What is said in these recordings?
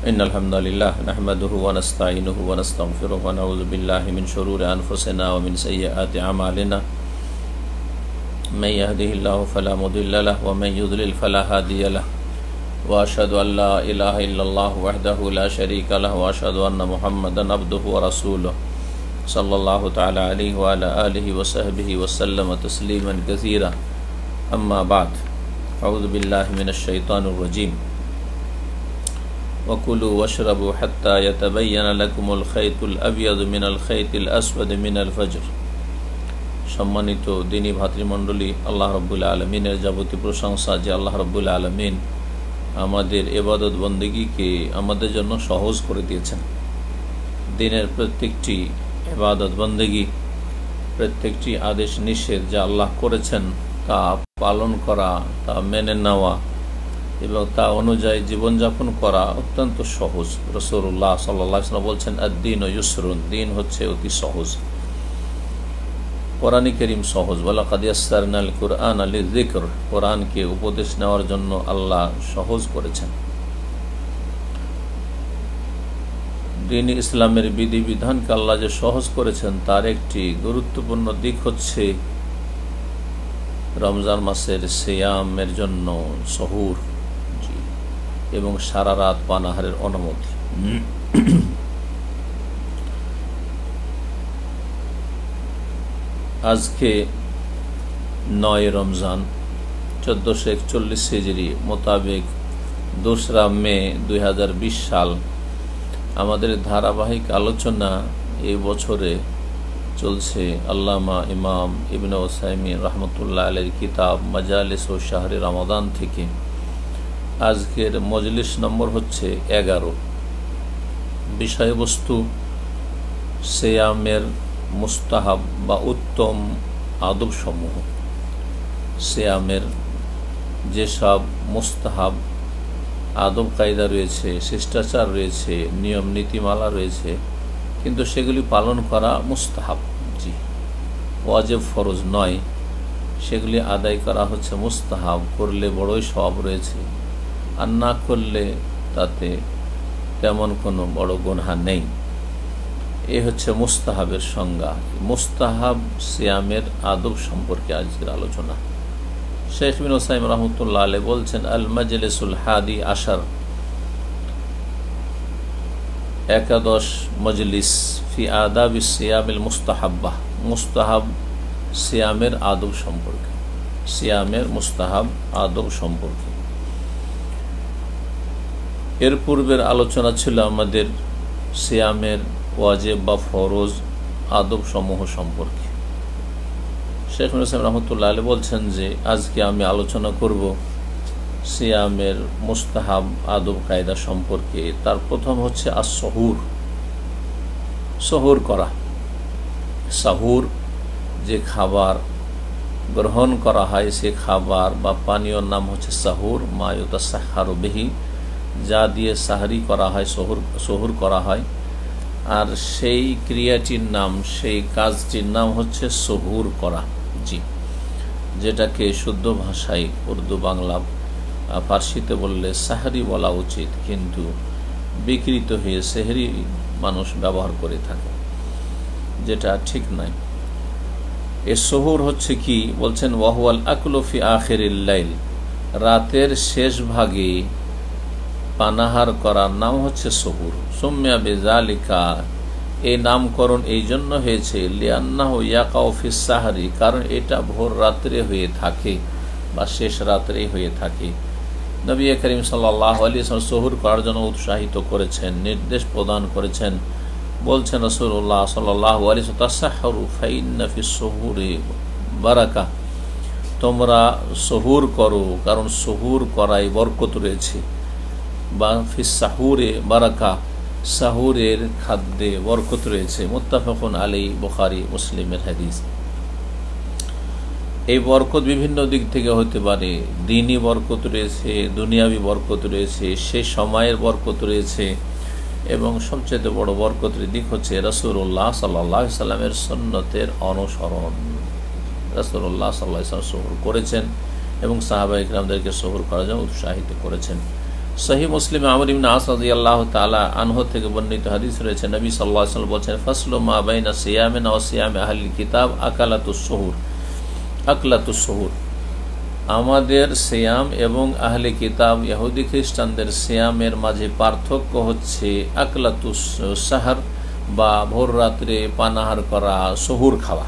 इन्नल हम्दुलिल्लाह नहमदुहु व नस्तईनुहु व नस्तगफिरुहु व नऊज़ु बिल्लाहि मिन शुरूरि अनफुसिना व मिन सय्यिआति अमालिना मन यहदिहिल्लाहु फला मुदिल्ल लहु व मन युद्लिल फला हादिय लहु व अशहदु अल्ला इलाहा इल्लल्लाहु वहदहु ला शरीका लहु व अशहदु अन्न मुहम्मदन अब्दुहु व रसूलुहु सल्लल्लाहु तआला अलैहि व अला आलिहि व सहबिहि व सल्लम तस्लीमन कसीरा अम्मा बाद अऊज़ु बिल्लाहि मिनश शैतानिर रजीम वकुलू वशरबू हत्ता यतबय्यन लकुमुल खैतुल अबयदु मिनल खैतिल अस्वदि मिनल फज्र। सम्मानित दीनी भातृमंडলী, আল্লাহ রাব্বুল আলামিনের যাবতীয় প্রশংসা যে আল্লাহ রাব্বুল আলামিন আমাদের ইবাদত বন্দেগীকে আমাদের জন্য সহজ করে দিয়েছেন। দিনের প্রত্যেকটি ইবাদত বন্দেগী, প্রত্যেকটি আদেশ নিষেধ যা আল্লাহ করেছেন তা পালন করা, তা মেনে নেওয়া এবং তা অনুযায়ী জীবনযাপন করা অত্যন্ত সহজ। রাসূলুল্লাহ সাল্লাল্লাহু আলাইহি ওয়াসাল্লাম বলছেন, আদ-দীনু ইউসরুন, দিন হচ্ছে অতি সহজ। কোরআন কারীম সহজ, ওয়ালাকাদ ইয়াসসারনাল কুরআনা লিযিকর, কোরআনকে উপদেশ নেওয়ার জন্য আল্লাহ সহজ করেছেন। দ্বীন ইসলামের বিধিবিধানকে আল্লাহ যে সহজ করেছেন তার একটি গুরুত্বপূর্ণ দিক হচ্ছে রমজান মাসের সিয়ামের জন্য সহুর এবং সারা রাত পানাহারের অনুমতি। আজকে 9 রমজান 1441 হিজরি মোতাবেক 2 মে 2020 সাল। আমাদের ধারাবাহিক আলোচনা এই বছরে চলছে আল্লামা ইমাম ইবনে উসাইমিন রহমতুল্লাহ আলাইহির কিতাব মাজালিস ও শাহরি রমাদান থেকে। আজকের মজলিস নম্বর হচ্ছে 11। বিষয়বস্তু সিয়ামের মুস্তাহাব বা উত্তম আদব সমূহ। সিয়ামের যেসব মুস্তাহাব আদব কায়দা রয়েছে, শিষ্টাচার রয়েছে, নিয়ম নীতিমালা রয়েছে, কিন্তু সেগুলি পালন করা মুস্তাহাব, ওয়াজিব ফরজ নয়, সেগুলি আদায় করা হচ্ছে মুস্তাহাব। করলে বড়ই সওয়াব রয়েছে, আর না করলে তাতে তেমন কোনো বড় গুনাহ নেই। এ হচ্ছে মুস্তাহাবের সংজ্ঞা। মুস্তাহাব সিয়ামের আদব সম্পর্কে আজকের আলোচনা। শেখ ইবনে উসাইমিন রাহমাতুল্লাহ আলাইহি বলছেন, আল মাজলিসুল হাদি আশার, 11 মজলিস ফি আদাবিস সিয়ামিল মুস্তাহাব্বা, মুস্তাহাব সিয়ামের আদব সম্পর্কে, সিয়ামের মুস্তাহাব আদব সম্পর্কে। এর পূর্বের আলোচনা ছিল আমাদের সিয়ামের ওয়াজিব বা ফরজ আদব সমূহ সম্পর্কে। শেখ মুসলিম রহমতুল্লাহ আলাইহি বলছেন যে আজকে আমি আলোচনা করব সিয়ামের মুস্তাহাব আদব কায়দা সম্পর্কে। তার প্রথম হচ্ছে আস-সহুর, সহুর করা। সাহুর যে খাবার গ্রহণ করা হয় সে খাবার বা পানীয়র নাম হচ্ছে সাহুর, মা ইউতাসাহহারু বিহি, যা দিয়ে সাহরি করা হয়, সহুর করা হয়। আর সেই ক্রিয়াটির নাম, সেই কাজটির নাম হচ্ছে সহুর করা, যেটাকে শুদ্ধ ভাষায় উর্দু, বাংলা, ফার্সিতে বললে সাহরি বলা উচিত, কিন্তু বিকৃত হয়ে সেহরি মানুষ ব্যবহার করে থাকে, যেটা ঠিক নয়। এ সহুর হচ্ছে কি বলছেন, ওয়াহুয়াল আকলু ফি আখিরিল লাইল, রাতের শেষ ভাগে পানাহার করার নাম হচ্ছে সহুর। সুম্মিয়া বিযালিকা, এই নামকরণ এই জন্য হয়েছে লিআন্নাহু ইয়াকাউ ফিস সাহরি, কারণ এটা ভোর রাত্রে হয়ে থাকে বা শেষ রাত্রে হয়ে থাকে। নবী করিম সাল্লাল্লাহু আলাইহি ওয়াসাল্লাম সহুর করার জন্য উৎসাহিত করেছেন, নির্দেশ প্রদান করেছেন। বলছেন রাসূলুল্লাহ সাল্লাল্লাহু আলাইহি ওয়াসাল্লাম, তাসাহহরু ফাইন্না ফিস সুহুরি বারাকা, তোমরা সহুর করো কারণ সহুর করায় বরকত রয়েছে, বা ফিস সাহুরে বারাকা, সাহুরের খাদ্যে বরকত রয়েছে। মুত্তাফাকুন আলাইহি, বুখারী মুসলিমের হাদিস। এই বরকত বিভিন্ন দিক থেকে হতে পারে। দ্বীনি বরকত রয়েছে, দুনিয়াবি বরকত রয়েছে, সেই সময়ের বরকত রয়েছে, এবং সবচেয়ে বড় বরকতের দিক হচ্ছে রাসূলুল্লাহ সাল্লাল্লাহু আলাইহি সাল্লামের সুন্নতের অনুসরণ। রাসূলুল্লাহ সাল্লাল্লাহু আলাইহি সাল্লাম সহুর করেছেন এবং সাহাবা ইকরামদেরকে সহুর করার জন্য উৎসাহিত করেছেন। সহিহ মুসলিমে আমর ইবনে আস রাদিয়াল্লাহু তাআলা আনহু থেকে বর্ণিত হাদিস রয়েছে, নবী সাল্লাল্লাহু আলাইহি ওয়াসাল্লাম বলেছেন, ফাসলু মা বাইনা সিয়ামিনা ওয়া সিয়ামি আহলিল কিতাব আকলাতুস সুহুর। আমাদের সিয়াম এবং আহলে কিতাব ইহুদি খ্রিস্টানদের সিয়ামের মাঝে পার্থক্য হচ্ছে আকলাতুস সাহর বা ভোর রাত্রে পানাহার করা, সহুর খাওয়া।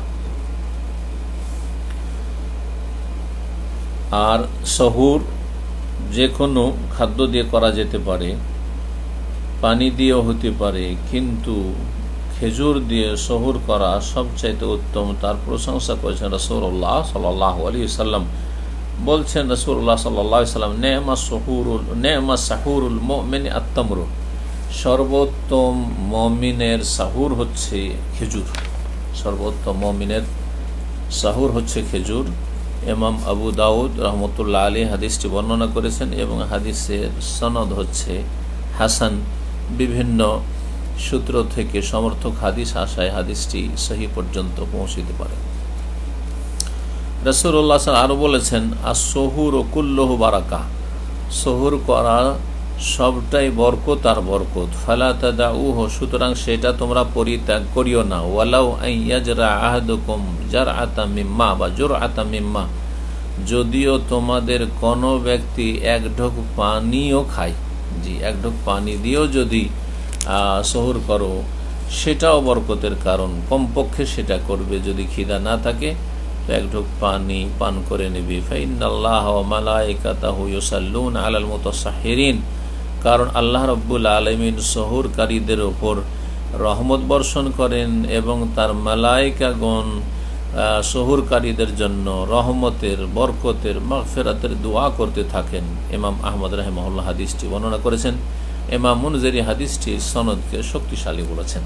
আর সহুর যে কোনো খাদ্য দিয়ে করা যেতে পারে, পানি দিয়েও হতে পারে, কিন্তু খেজুর দিয়ে সহুর করা সবচাইতে উত্তম। তার প্রশংসা করেছেন রাসূলুল্লাহ সাল্লাল্লাহু আলাইহি ওয়াসাল্লাম। বলছেন রাসূলুল্লাহ সাল্লাল্লাহু আলাইহি ওয়াসাল্লাম, নে'মা সাহুরুল মুমিন আত-তামরু, সর্বোত্তম মুমিনের সাহুর হচ্ছে খেজুর। সর্বোত্তম মুমিনের সাহুর হচ্ছে খেজুর। ইমাম আবু দাউদ রহমতুল্লাহ আলাইহি হাদিসটি বর্ণনা করেছেন এবং হাদিসের সনদ হচ্ছে হাসান। বিভিন্ন সূত্র থেকে সমর্থক হাদিস আসায় হাদিসটি সহিহ পর্যন্ত পৌঁছতে পারে। রাসূলুল্লাহ আরো বলেছেন, আস-সুহুর কুল্লুহু বারাকা, সহুর করা সবটাই বরকত আর বরকত। ফালা তাদাউহু, সুতরাং সেটা তোমরা পরিত্যাগ করিও না। ওয়ালাউ আইয়াজরা আহাদুকুম জারআতাম মিম্মা বা জুরআতাম মিম্মা, যদিও তোমাদের কোনো ব্যক্তি এক ঢোক পানিও খায়, এক ঢোক পানি দিয়েও যদি সহুর করো সেটাও বরকতের কারণ। কমপক্ষে সেটা করবে, যদি খিদা না থাকে তো এক ঢোক পানি পান করে নেবে। ফাইন্নাল্লাহা ওয়া মালাইকাতাহু ইউসাল্লুনা আলাল মুতাসাহহিরিন, কারণ আল্লাহ রাব্বুল আলামিন সহুরকারীদের ওপর রহমত বর্ষণ করেন এবং তার মালায়েকাগণ সহুরকারীদের জন্য রহমতের, বরকতের, মাগফিরাতের দোয়া করতে থাকেন। ইমাম আহমদ রাহিমাহুল্লাহ হাদিসটি বর্ণনা করেছেন। ইমাম মুনজিরি হাদিসটি সনদকে শক্তিশালী বলেছেন।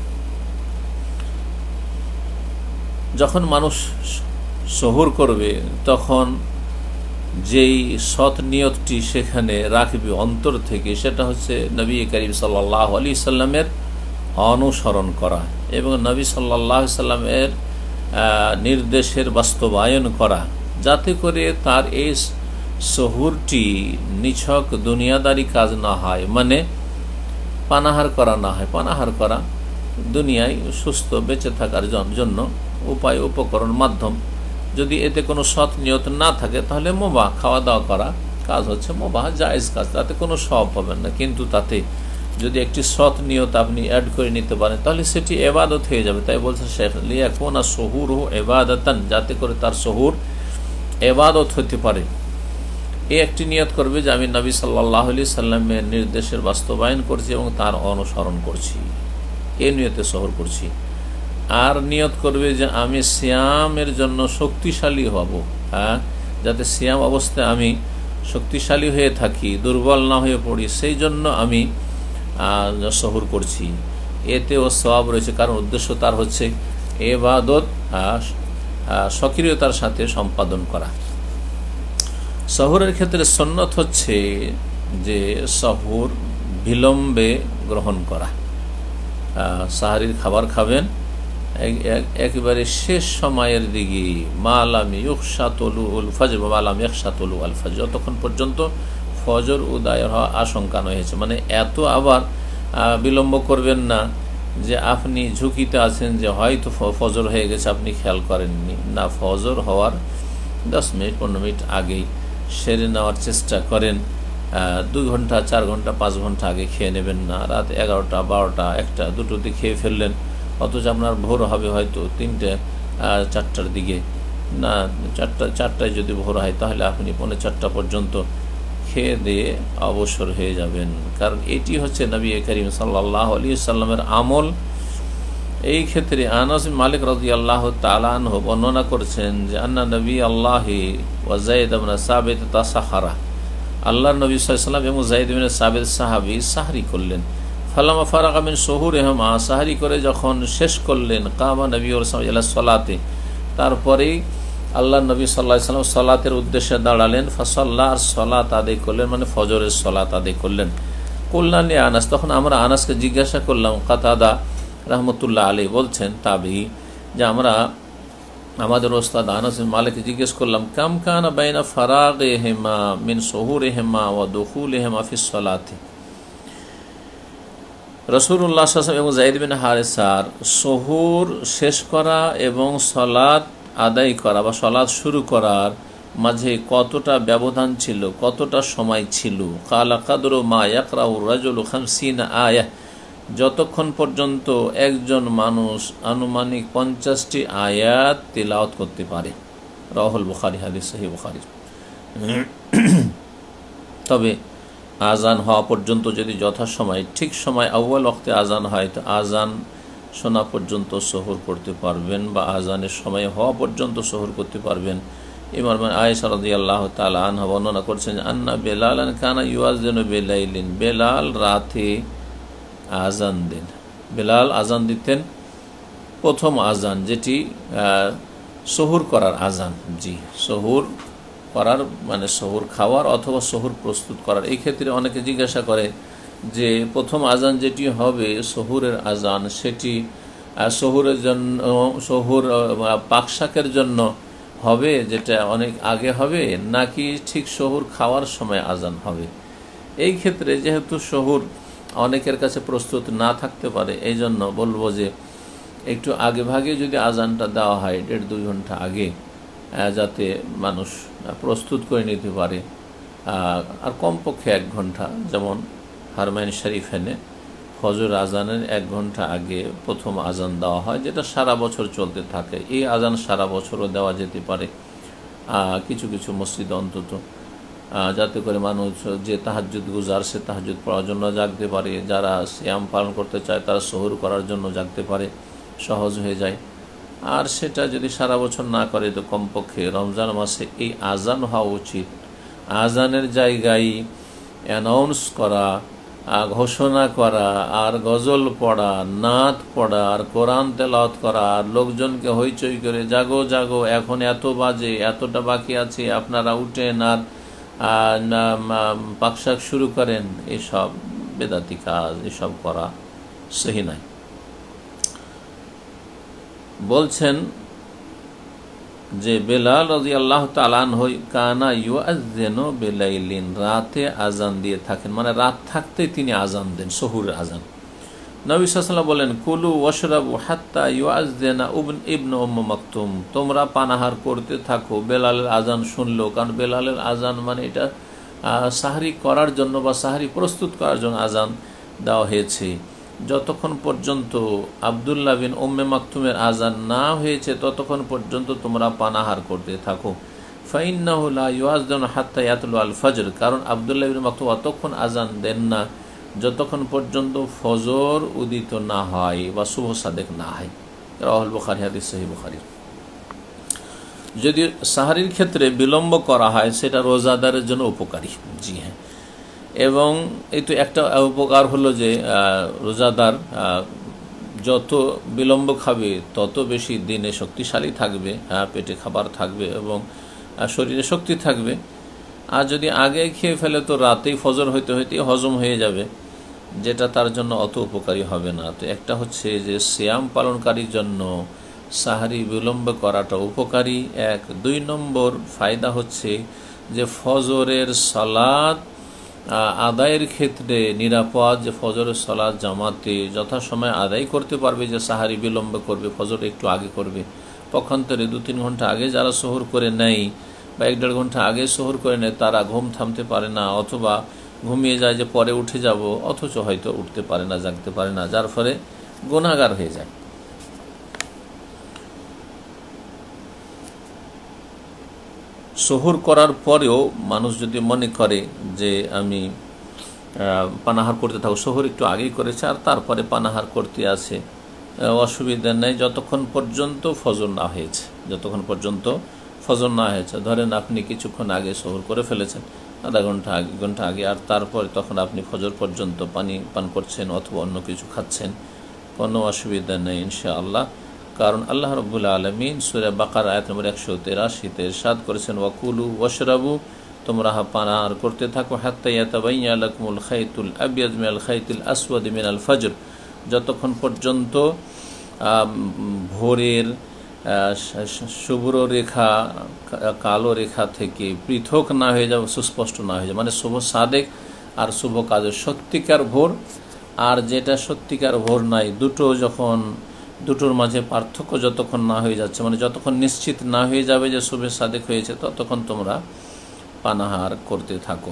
যখন মানুষ সহুর করবে তখন যেই সৎ নিয়তটি সেখানে রাখবে অন্তর থেকে, সেটা হচ্ছে নবী করিম সাল্লাল্লাহু আলাইহি সাল্লামের অনুসরণ করা এবং নবী সাল্লাল্লাহু আলাইহি সাল্লামের নির্দেশের বাস্তবায়ন করা, যাতে করে তার এই সহুরটি নিছক দুনিয়াদারি কাজ না হয়, মানে পানাহার করা না হয়। পানাহার করা দুনিয়ায় সুস্থ বেঁচে থাকার জন্য উপায়, উপকরণ, মাধ্যম। যদি এতে কোনো সৎ নিয়ত না থাকে তাহলে মুবাহ, খাওয়া দাওয়া করা কাজ হচ্ছে মুবাহ, জায়েজ কাজ, তাতে কোনো সওয়াব পাবেন না। কিন্তু তাতে যদি একটি সৎ নিয়ত আপনি অ্যাড করে নিতে পারেন তাহলে সেটি ইবাদত হয়ে যাবে। তাই বলছেন শেখ, লিয়াকুনা সুহুরুহু ইবাদাতান, যাতে করে তার সহুর ইবাদত হতে পারে। এই একটি নিয়ত করবে যে আমি নবী সাল্লাল্লাহু আলাইহি সাল্লামের নির্দেশের বাস্তবায়ন করছি এবং তার অনুসরণ করছি, এই নিয়তে সহুর করছি। আর নিয়ত করবে যে আমি সিয়ামের জন্য শক্তিশালী হব, যাতে সিয়াম অবস্থায় আমি শক্তিশালী হয়ে থাকি, দুর্বল না হয়ে পড়ি, সেই জন্য আমি সহুর করছি। এতেও সওয়াব রয়েছে, কারণ উদ্দেশ্য তার হচ্ছে ইবাদত সক্রিয়তার সাথে সম্পাদন করা। সহুরের ক্ষেত্রে সুন্নত হচ্ছে যে সহুর বিলম্বে গ্রহণ করা। সাহারির খাবার খাবেন একেবারে শেষ সময়ের দিকে, মালাম ইউখশা তুলুল ফজর বা মালাম ইয়াখশা তুলু আল ফজর, যতক্ষণ পর্যন্ত ফজর উদয় হওয়ার আশঙ্কা নয় হয়েছে। মানে এত আবার বিলম্ব করবেন না যে আপনি ঝুঁকিতে আছেন যে হয়তো ফজর হয়ে গেছে, আপনি খেয়াল করেননি। না, ফজর হওয়ার 10 মিনিট 15 মিনিট আগেই সেরে নেওয়ার চেষ্টা করেন। 2 ঘন্টা 4 ঘন্টা 5 ঘন্টা আগে খেয়ে নেবেন না। রাত 11টা 12টা 1টা 2টোতে খেয়ে ফেললেন, অথচ আপনার ভোর হবে হয়তো 3টে 4টার দিকে। না, 4টায় যদি ভোর হয় তাহলে আপনি 3:45 পর্যন্ত খেয়ে দিয়ে অবসর হয়ে যাবেন। কারণ এটি হচ্ছে নবী করিম সাল্লাল্লাহু আলাইহি সাল্লামের আমল। এই ক্ষেত্রে আনাস বিন মালিক রাদিয়াল্লাহু তাআলা আনহু বর্ণনা করেছেন যে আন্না নবী আল্লাহি ওয়া যায়েদ ইবনে সাবিত তাসাহারা, আল্লাহর নবী সাল্লাল্লাহু আলাইহি সাল্লাম এবং যায়েদ ইবনে সাবিত সাহাবী সাহরি করলেন। ফালামা ফারাগা মিন সুহুরিহিমা, সাহরি করে যখন শেষ করলেন, কামা নবী সাল্লাল্লাহু আলাইহি সাল্লাতে, তারপরেই আল্লাহর নবী সাল্লাল্লাহু আলাইহি সাল্লাম সালাতের উদ্দেশ্যে দাঁড়ালেন। ফাসাল্লা, আর সালাত আদায় করলেন, মানে ফজরের সালাত আদায় করলেন। কুলনা লি আনাস, তখন আমরা আনাসকে জিজ্ঞাসা করলাম। কাতাদা রাহমাতুল্লাহ আলাইহি বলছেন, তাবি, যে আমরা আমাদের ওস্তাদ আনাস বিন মালিক জিজ্ঞেস করলাম, কাম কানা বাইনা ফারাগিহিমা মিন সুহুরিহিমা ওয়া দুখুলিহিমা ফিস সালাতি। রাসূলুল্লাহ সাল্লাল্লাহু আলাইহি ওয়াসাল্লাম এবং যায়েদ বিন হারেসার সুহুর শেষ করা এবং সালাত আদায় করা বা সালাত শুরু করার মাঝে কতটা ব্যবধান ছিল, কতটা সময় ছিল? কালা কাদরু মা ইয়াকরাউ রাজুলু 50 আয়াহ, যতক্ষণ পর্যন্ত একজন মানুষ আনুমানিক 50টি আয়াত তিলাওয়াত করতে পারে। রাহুল বুখারী, হাদিস সহিহ বুখারী। তবে আজান হওয়া পর্যন্ত যদি যথাসময় ঠিক সময় আউয়াল ওয়াক্তে আজান হয় তো আজান শোনা পর্যন্ত সহর করতে পারবেন বা আজানের সময় হওয়া পর্যন্ত সহর করতে পারবেন। ইমাম আয়েশা রাদিয়াল্লাহু তাআলা আনহা বর্ণনা করছেন, আন্না বেলালান কানা ইউয়াযিনু বিলাইলিন, বেলাল রাতে আজান দেন। বেলাল আজান দিতেন প্রথম আজান, যেটি সহুর করার আজান। জি, সহুর করার মানে সহুর খাওয়ার অথবা সহুর প্রস্তুত করার। এই ক্ষেত্রে অনেকে জিজ্ঞাসা করে যে প্রথম আজান যেটি হবে সহুরের আজান, সেটি সহুরের জন্য, সহুর পাকশাকের জন্য হবে, যেটা অনেক আগে হবে, নাকি ঠিক সহুর খাওয়ার সময় আজান হবে? এই ক্ষেত্রে যেহেতু সহুর অনেকের কাছে প্রস্তুত না থাকতে পারে, এই জন্য বলবো যে একটু আগে ভাগে যদি আজানটা দেওয়া হয় 1.5-2 ঘন্টা আগে, যাতে মানুষ প্রস্তুত করে নিতে পারে। আর কমপক্ষে 1 ঘন্টা, যেমন হারমাইন শরীফেনে ফজর আজানের 1 ঘন্টা আগে প্রথম আজান দেওয়া হয়, যেটা সারা বছর চলতে থাকে। এই আজান সারা বছরও দেওয়া যেতে পারে কিছু কিছু মসজিদে অন্তত, যাতে করে মানুষ যে তাহাজ্জুদ গুজার সে তাহাজ্জুদ পড়ার জন্য জাগতে পারে, যারা সিয়াম পালন করতে চায় তারা সহুর করার জন্য জাগতে পারে, সহজ হয়ে যায়। আর সেটা যদি সারা বছর না করে তো কমপক্ষে রমজান মাসে এই আজান হওয়া উচিত। আজানের জায়গায় অ্যানাউন্স করা, ঘোষণা করা, আর গজল পড়া, নাত পড়া, আর কোরআন তেলাওয়াত করা, আর লোকজনকে হইচই করে জাগো জাগো, এখন এত বাজে, এতটা বাকি আছে, আপনারা উঠেন আর পাকশাক শুরু করেন, এসব বেদাতি কাজ, এসব করা সহি নাই। বলছেন যে বেলাল রাদিয়াল্লাহু তাআলা আনহু কানা ইউআযযিনু বিলাইলিন, রাতে আজান দিয়ে থাকেন, মানে রাত থাকতেই তিনি আজান দেন, সহুরের আজান। নবী সাল্লাল্লাহু আলাইহি ওয়াসাল্লাম বলেন, কুলু ওয়াশরাবু হাত্তা ইউআযযিনা ইবনু মাকতুম, তোমরা পানাহার করতে থাকো বেলালের আজান শুনলো। কারণ বেলালের আজান মানে এটা সাহরি করার জন্য বা সাহরি প্রস্তুত করার জন্য আজান দেওয়া হয়েছে। যতক্ষণ পর্যন্ত আব্দুল্লাহ বিন উম্মে মাকতুমের আজান না হয়েছে ততক্ষণ পর্যন্ত তোমরা পানাহার করতে থাকো। ফাইন্নাহু লা ইউআযযিনু হাত্তা ইয়াতলু আল ফজর, কারণ আব্দুল্লাহ বিন মাকতুম অতক্ষণ আজান দেন না যতক্ষণ পর্যন্ত ফজর উদিত না হয় বা শুভ সাদেক না হয়। রাহুল বুখারী, হাদিস সহিহ বুখারী। যদি সাহারির ক্ষেত্রে বিলম্ব করা হয় সেটা রোজাদারের জন্য উপকারী। জি হ্যাঁ, এবং এই তো একটা উপকার হলো যে রোজাদার যত বিলম্ব খাবে তত বেশি দিনে শক্তিশালী থাকবে, পেটে খাবার থাকবে এবং শরীরে শক্তি থাকবে। আর যদি আগে খেয়ে ফেলে তো রাতেই ফজর হইতে হইতে হজম হয়ে যাবে, যেটা তার জন্য অত উপকারী হবে না। তো একটা হচ্ছে যে সিয়াম পালনকারীর জন্য সাহারি বিলম্ব করাটা উপকারী, 1। 2 নম্বর ফায়দা হচ্ছে যে ফজরের সালাত আদায়ের ক্ষেত্রে নিরাপদ, যে ফজরের সালাত জামাতে যথাসময়ে আদায় করতে পারবে। যে সাহারি বিলম্ব করবে, ফজর একটু আগে করবে, পক্ষান্তরে 2-3 ঘন্টা আগে যারা সহর করে নেয় বা 1-1.5 ঘন্টা আগে সহর করে নেয় তারা ঘুম থামতে পারে না, অথবা ঘুমিয়ে যায় যে পরে উঠে যাব, অথচ হয়তো উঠতে পারে না, জাগতে পারে না, যার ফলে গুনাহগার হয়ে যায়। সহুর করার পরেও মানুষ যদি মনে করে যে আমি পানাহার করতে থাকবো, সহুর একটু আগেই করেছে আর তারপরে পানাহার করতে আছে, অসুবিধা নেই যতক্ষণ পর্যন্ত ফজর না হয়েছে। যতক্ষণ পর্যন্ত ফজর না হয়েছে, ধরেন আপনি কিছুক্ষণ আগে সহুর করে ফেলেছেন, আধা ঘন্টা আগে, আর তারপরে তখন আপনি ফজর পর্যন্ত পানি পান করছেন অথবা অন্য কিছু খাচ্ছেন, কোনো অসুবিধা নেই ইনশাআল্লাহ। কারণ আল্লাহ রাব্বুল আলামিন সূরা বাকারা আয়াত নম্বর 183-তে ইরশাদ করেছেন, ওয়াকুলু ওয়াশরাবু, তোমরা পানাহার করতে থাকো, হাত্তা ইয়াতাবাইয়ানা লাকুমুল খাইতুল আবিয়াদ মিনাল খাইতিল আসওয়াদি মিনাল ফজর, যতক্ষণ পর্যন্ত ভোরের শুভ্র রেখা কালো রেখা থেকে পৃথক না হয়ে যাবে, সুস্পষ্ট না হয়ে যাবে, মানে শুভ সাদেক আর শুভ কাজ, সত্যিকার ভোর আর যেটা সত্যিকার ভোর নাই, দুটোর মাঝে পার্থক্য যতক্ষণ না হয়ে যাচ্ছে, মানে যতক্ষণ নিশ্চিত না হয়ে যাবে যে শুভ সাদেক হয়েছে, ততক্ষণ তোমরা পানাহার করতে থাকো।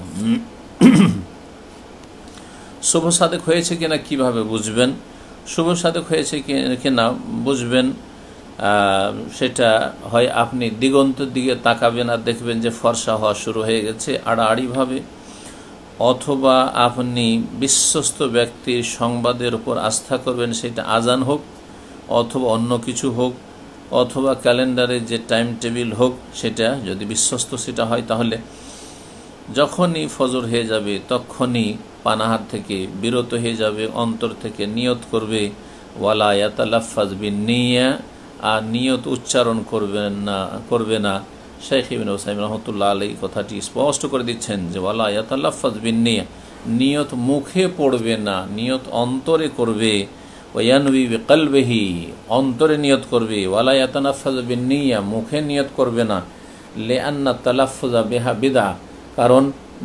শুভ সাদেক হয়েছে কিনা কিভাবে বুঝবেন? শুভ সাদেক হয়েছে কিনা বুঝবেন, সেটা হয় আপনি দিগন্তের দিকে তাকাবেন আর দেখবেন যে ফর্সা হওয়া শুরু হয়ে গেছে আড়াআড়িভাবে, অথবা আপনি বিশ্বস্ত ব্যক্তির সংবাদের উপর আস্থা করবেন, সেটা আজান হোক অথবা অন্য কিছু হোক, অথবা ক্যালেন্ডারে যে টাইম টেবিল হোক, সেটা যদি বিশ্বস্ত সেটা হয়, তাহলে যখনই ফজর হয়ে যাবে তখনই পানাহার থেকে বিরত হয়ে যাবে, অন্তর থেকে নিয়ত করবে, ওয়ালা ইয়াতালাফাজ বিন্নিয়া, আর নিয়ত উচ্চারণ করবে না। শেখ ইবনে উসাইমিন রাহমাতুল্লাহ আলাইহি কথাটি স্পষ্ট করে দিচ্ছেন যে ওয়ালা ইয়াতালাফাজ বিন্নিয়া, নিয়ত মুখে পড়বে না, নিয়ত অন্তরে করবে। ওয়ায়ানবি বিকলবিহি, অন্তরে নিয়ত করবে। ওয়ালা ইয়াতানাফাজ বিন্নিয়া, মুখে নিয়ত করবে না। লিআন্না তালাফফুযা বিহা বিদআ, কারণ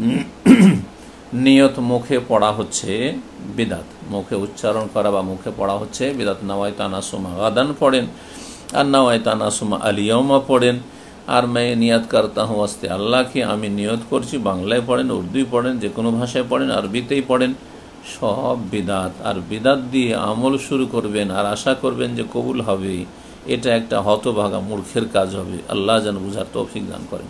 নিয়ত মুখে পড়া হচ্ছে বিদাত, মুখে উচ্চারণ করা বা মুখে পড়া হচ্ছে বিদাত। নাওয়াইতু আন আসুমা গাদান পড়েন, আর নাওয়াইতু আন আসুমা আল ইয়াউমা পড়েন, আর मैं নিয়ত করতা হুঁ ওয়াস্তে আল্লাহ কি, আমি নিয়ত করছি। বাংলায় পড়েন, উর্দুই পড়েন, যে কোনো ভাষায় পড়েন, আরবিতেই পড়েন, সব বিদাত। আর বিদাত দিয়ে আমল শুরু করবেন আর আশা করবেন যে কবুল হবে, এটা একটা হতভাগা মূর্খের কাজ হবে। আল্লাহ যেন বুঝার তৌফিক দান করেন।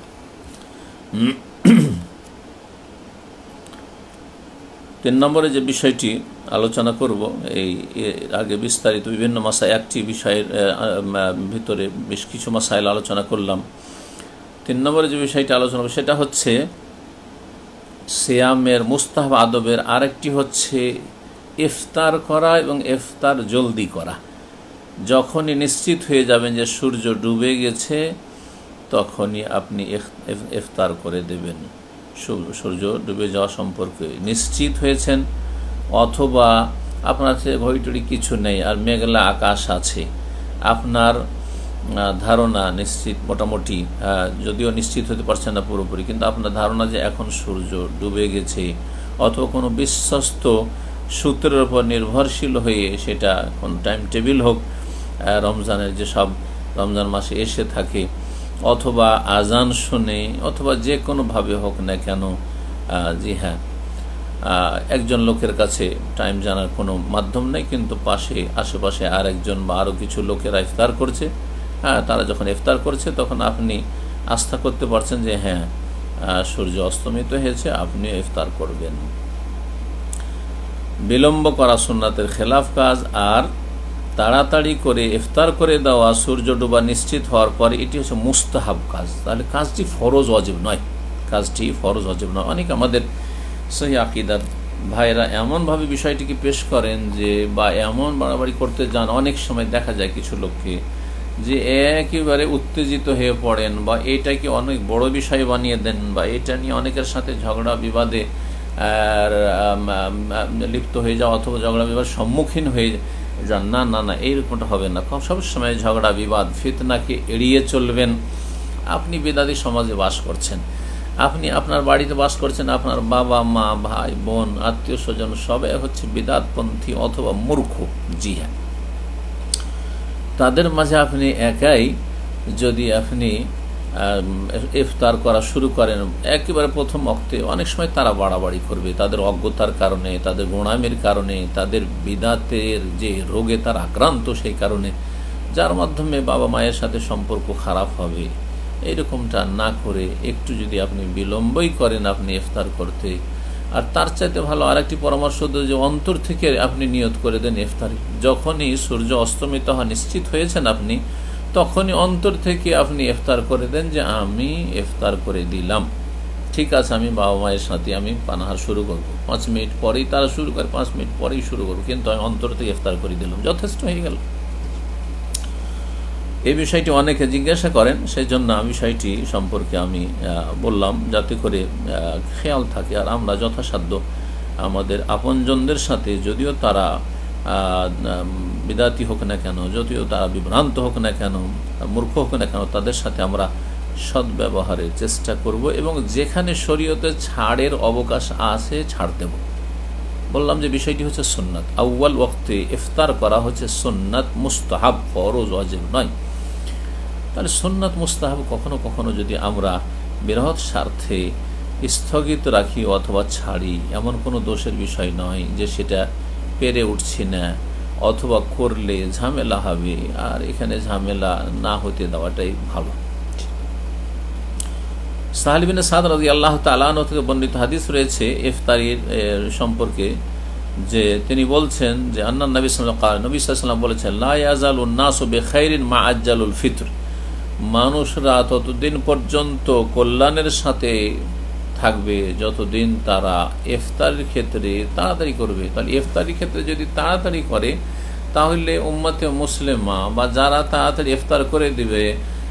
3 নম্বরে যে বিষয়টি আলোচনা করব, এই আগে বিস্তারিত বিভিন্ন মাসাইল, একটি বিষয়ের ভিতরে বেশ কিছু মাসাইল আলোচনা করলাম। 3 নম্বরে যে বিষয়টি আলোচনা করব সেটা হচ্ছে সিয়ামের মুস্তাহাব আদবের আরেকটি হচ্ছে ইফতার করা এবং ইফতার জলদি করা। যখনই নিশ্চিত হয়ে যাবেন যে সূর্য ডুবে গেছে, তখনই আপনি ইফতার করে দেবেন। সূর্য ডুবে যাওয়া সম্পর্কে নিশ্চিত হয়েছেন, অথবা আপনার ঘড়িটড়ি কিছু নেই আর মেঘলা আকাশ আছে, আপনার ধারণা নিশ্চিত, মোটামুটি, যদিও নিশ্চিত হতে পারছেন না পুরোপুরি, কিন্তু আপনার ধারণা যে এখন সূর্য ডুবে গেছে, অথবা কোনো বিশ্বস্ত সূত্রের উপর নির্ভরশীল হয়ে, সেটা কোন টাইম টেবিল হোক, রমজানের যেসব রমজান মাসে এসে থাকে, অথবা আজান শুনে, অথবা যে কোনোভাবে হোক না কেন, জি হ্যাঁ, একজন লোকের কাছে টাইম জানার কোনো মাধ্যম নেই, কিন্তু আশেপাশে আর একজন বা আরও কিছু লোকেরা ইফতার করছে, তারা যখন ইফতার করছে তখন আপনি আস্থা করতে পারছেন যে হ্যাঁ, সূর্য অস্তমিত হয়েছে, আপনি ইফতার করবেন। বিলম্ব করা সুন্নাতের খেলাফ কাজ, আর তাড়াতাড়ি করে ইফতার করে দেওয়া সূর্য ডুবা নিশ্চিত হওয়ার পরে, এটি হচ্ছে মুস্তাহাব কাজ। তাহলে কাজটি ফরজ ওয়াজিব নয়, কাজটি ফরজ ওয়াজিব নয়। অনেক আমাদের সহি আকীদার ভাইরা এমনভাবে বিষয়টিকে পেশ করেন যে, বা এমন বাড়াবাড়ি করতে যান, অনেক সময় দেখা যায় কিছু লোককে যে একেবারে উত্তেজিত হয়ে পড়েন, বা এটাকে অনেক বড় বিষয় বানিয়ে দেন, বা এটা নিয়ে অনেকের সাথে ঝগড়া বিবাদে লিপ্ত হয়ে যাওয়া, অথবা ঝগড়া বিবাদ সম্মুখীন হয়ে যান। না না না, এইরকমটা হবে না। সবসময় ঝগড়া বিবাদ ফিতনাকে এড়িয়ে চলবেন। আপনি বেদাতি সমাজে বাস করছেন, আপনি আপনার বাড়িতে বাস করছেন, আপনার বাবা মা ভাই বোন আত্মীয় স্বজন সবাই হচ্ছে বিদাতপন্থী অথবা মূর্খ। জি হ্যাঁ, তাদের মাঝে আপনি একাই যদি আপনি ইফতার করা শুরু করেন, একেবারে প্রথম ওয়াক্তে, অনেক সময় তারা বাড়াবাড়ি করবে তাদের অজ্ঞতার কারণে, তাদের গোঁড়ামির কারণে, তাদের বিদাতের যে রোগে তারা আক্রান্ত সেই কারণে, যার মাধ্যমে বাবা মায়ের সাথে সম্পর্ক খারাপ হবে। এইরকমটা না করে একটু যদি আপনি বিলম্বই করেন আপনি ইফতার করতে, আর তার চাইতে ভালো আরেকটি পরামর্শ যে অন্তর থেকে আপনি নিয়ত করে দেন ইফতারি। যখনই সূর্য অস্তমিত হওয়া নিশ্চিত হয়েছেন আপনি, তখনই অন্তর থেকে আপনি ইফতার করে দেন যে আমি ইফতার করে দিলাম, ঠিক আছে, আমি বাবা মায়ের সাথে আমি পানাহার শুরু করব। 5 মিনিট পরেই তারা শুরু করে, 5 মিনিট পরেই শুরু করবো, কিন্তু আমি অন্তর থেকে ইফতার করে দিলাম, যথেষ্ট হয়ে গেল। এই বিষয়টি অনেকে জিজ্ঞাসা করেন, সেই জন্য বিষয়টি সম্পর্কে আমি বললাম, যাতে করে খেয়াল থাকে। আর আমরা যথাসাধ্য আমাদের আপনজনদের সাথে, যদিও তারা বিদাতি হোক না কেন, যদিও তারা বিভ্রান্ত হোক না কেন, মূর্খ হোক না কেন, তাদের সাথে আমরা সদ্ব্যবহারের চেষ্টা করব এবং যেখানে শরীয়তে ছাড়ের অবকাশ আছে ছাড় দেব। বললাম যে বিষয়টি হচ্ছে সুন্নাত। আউয়াল ওয়াক্তে ইফতার করা হচ্ছে সুন্নাত, মুস্তাহাব, ফরজ, ওয়াজিব নয়। তাহলে সুন্নাত মুস্তাহাব কখনো কখনো যদি আমরা বৃহৎ স্বার্থে স্থগিত রাখি অথবা ছাড়ি, এমন কোনো দোষের বিষয় নয় যে সেটা পেরে উঠছি না অথবা করলে ঝামেলা হবে, আর এখানে ঝামেলা না হতে দেওয়াটাই ভালো। সাহল বিন সাদ রাদিয়াল্লাহু তাআলা আনহু থেকে বর্ণিত হাদিস রয়েছে ইফতারির সম্পর্কে, যে তিনি বলছেন যে আন্নান নবী সাল্লাল্লাহু আলাইহি ওয়াসাল্লাম বলেছেন, লা ইয়াজালুন নাসু বিখাইরিন মা আজ্জালুল ফিতর, মানুষরা ততদিন পর্যন্ত কল্যাণের সাথে থাকবে যতদিন তারা ইফতারের ক্ষেত্রে তাড়াতাড়ি করবে। তাহলে ইফতারির ক্ষেত্রে যদি তাড়াতাড়ি করে তাহলে উম্মতে মুসলিমা বা যারা তাড়াতাড়ি ইফতার করে দিবে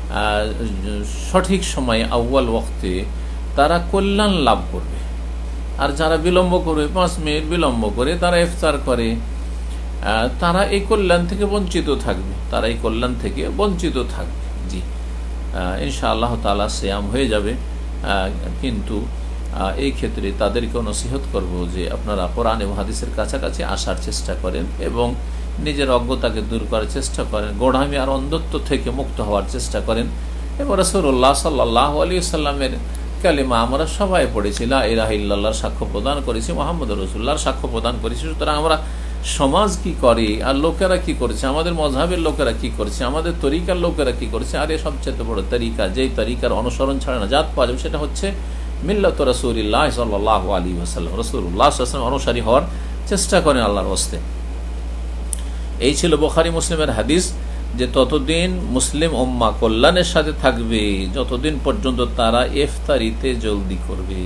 সঠিক সময়ে আউয়াল ওয়াক্তে, তারা কল্যাণ লাভ করবে। আর যারা বিলম্ব করবে, 5 মিনিট বিলম্ব করে তারা ইফতার করে, তারা এই কল্যাণ থেকে বঞ্চিত থাকবে, তারা এই কল্যাণ থেকে বঞ্চিত থাকবে। জি, ইনশাআল্লাহ তাআলা সিয়াম হয়ে যাবে, কিন্তু এই ক্ষেত্রে তাদেরকেও নসিহত করব যে আপনারা কোরআন এবং হাদিসের কাছাকাছি আসার চেষ্টা করেন এবং নিজের অজ্ঞতাকে দূর করার চেষ্টা করেন, গোড়ামি আর অন্ধত্ব থেকে মুক্ত হওয়ার চেষ্টা করেন। এবং রাসূলুল্লাহ সাল্লাল্লাহু আলাইহি ওয়াসাল্লামের কালিমা আমরা সবাই পড়েছি, লা ইলাহা ইল্লাল্লাহর সাক্ষ্য প্রদান করেছি, মুহাম্মদুর রাসূলুল্লাহর সাক্ষ্য প্রদান করেছি। সুতরাং আমরা সমাজ কি করে আর লোকেরা কি করছে, আমাদের মযহাবের লোকেরা কি করছে, আমাদের তরিকার লোকেরা কি করছে, আর এর সবচেয়ে বড় তরিকা, যেই তরিকার অনুসরণ ছাড়া নাজাত পাওয়া যাবে, সেটা হচ্ছে মিল্লাত রাসূলিল্লাহ সাল্লাল্লাহু আলাইহি ওয়াসাল্লাম। রাসূলুল্লাহ সাল্লাল্লাহু আলাইহি ওয়াসাল্লাম অনুসারী হওয়ার চেষ্টা করেন আল্লাহর ওয়াস্তে। এই ছিল বুখারী মুসলিমের হাদিস, যে ততদিন মুসলিম উম্মাহ কল্যাণের সাথে থাকবে যতদিন পর্যন্ত তারা ইফতারিতে জলদি করবে।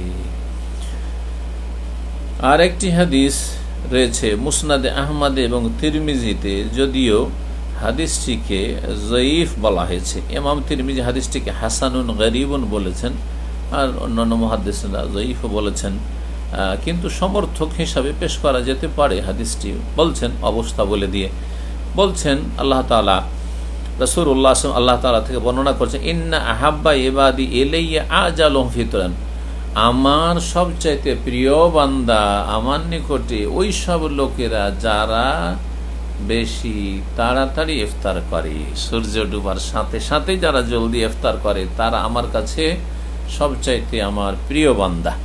আর একটি হাদিস রয়েছে মুসনাদে আহমদ এবং তিরমিজিতে, যদিও হাদিসটিকে জয়ীফ বলা হয়েছে। ইমাম তিরমিজি হাদিসটিকে হাসানুন গরিবুন বলেছেন, আর অন্যান্য মুহাদ্দিসরা জয়ীফও বলেছেন, কিন্তু সমর্থক হিসাবে পেশ করা যেতে পারে হাদিসটি। বলছেন অবস্থা বলে দিয়ে বলছেন আল্লাহ তাআলা, রাসূলুল্লাহ আল্লাহ তাআলা থেকে বর্ণনা করছেন, ইন্না আহাব্বা ইবাদি ইলাইয়া আজালুহুম ফিতরান, আমার সবচাইতে প্রিয় বান্দা আমার নিকটে ওই সব লোকেরা যারা বেশি তাড়াতাড়ি ইফতার করে, সূর্য ডুবার সাথে সাথে যারা জলদি ইফতার করে তারা আমার কাছে সবচাইতে আমার প্রিয় বান্দা।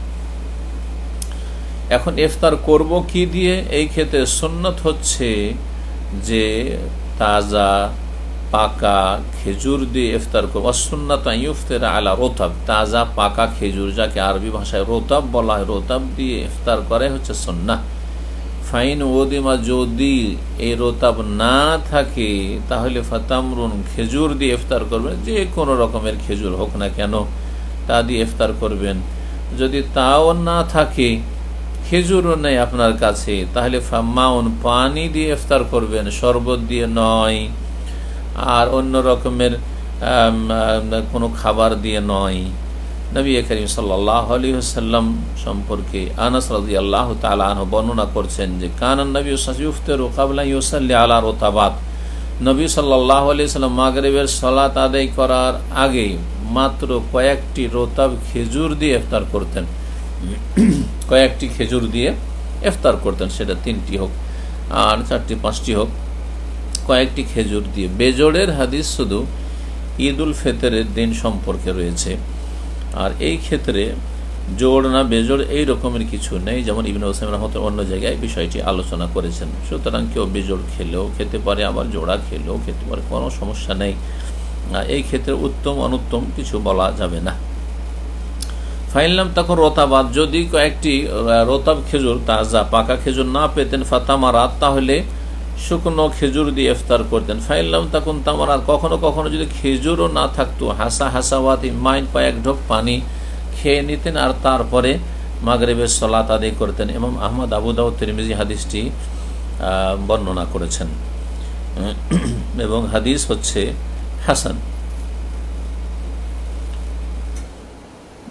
এখন ইফতার করব কি দিয়ে? এই ক্ষেত্রে সুন্নত হচ্ছে যে তাজা পাকা খেজুর দিয়ে ইফতার করব। সুন্নাত ইফতারা আলা রোতাব, তাজা পাকা খেজুর, যাকে আরবি ভাষায় রোতাব বলা হয়, রোতাব দিয়ে ইফতার করাই হচ্ছে সুন্নাহ। ফাইন ওদিমা, যদি এই রোতাব না থাকে তাহলে ফাতামরুন, খেজুর দিয়ে ইফতার করবেন, যে কোনো রকমের খেজুর হোক না কেন তা দিয়ে ইফতার করবেন। যদি তাও না থাকে, খেজুরও নেই আপনার কাছে, তাহলে ফাম্মাউন, পানি দিয়ে ইফতার করবেন, শরবত দিয়ে নয়, আর অন্য রকমের কোনো খাবার দিয়ে নয়। নবী করিম সাল্লাল্লাহু আলাইহি ওয়াসাল্লাম সম্পর্কে আনাস রাদিয়াল্লাহু তাআলা আনহু বর্ণনা করছেন যে কানান নবী ইফতারু ক্বাবলা ইউসাল্লি আলা রুতাবাত, নবী সাল্লাল্লাহু আলাইহি ওয়াসাল্লাম মাগরিবের সালাত আদায় করার আগে মাত্র কয়েকটি রোতাব খেজুর দিয়ে ইফতার করতেন, কয়েকটি খেজুর দিয়ে ইফতার করতেন, সেটা 3টি হোক আর 4টি 5টি হোক, কয়েকটি খেজুর দিয়ে। বেজোড়ের হাদিস শুধু ঈদ উল ফিতরের দিন সম্পর্কে রয়েছে, আর এই ক্ষেত্রে জোড় না বেজোড় এই রকমের কিছু নেই, যেমন ইবনে উসাইমিন রাহমাতুল্লাহ অন্য জায়গায় বিষয়টি আলোচনা করেছেন। সুতরাং কেউ বেজোড় খেলেও খেতে পারে, আবার জোড়া খেলেও খেতে পারে, কোনো সমস্যা নেই। এই ক্ষেত্রে উত্তম অনুত্তম কিছু বলা যাবে না। ফাইনলাম তখন রোতাবাদ, যদি কয়েকটি রোতাব খেজুর তাজা পাকা খেজুর না পেতেন, ফাতামারাত, তাহলে শুকনো খেজুর দিয়ে ইফতার করতেন। ফাইনলাম তখন তামারাত, কখনো কখনো যদি খেজুরও না থাকতো, হাসা হাসাওয়াত ইমাইন, কয়েক ঢোক পানি খেয়ে নিতেন আর তারপরে মাগরিবের সালাত আদায় করতেন। ইমাম আহমদ, আবু দাউদ, তিরমিজি হাদিসটি বর্ণনা করেছেন এবং হাদিস হচ্ছে হাসান।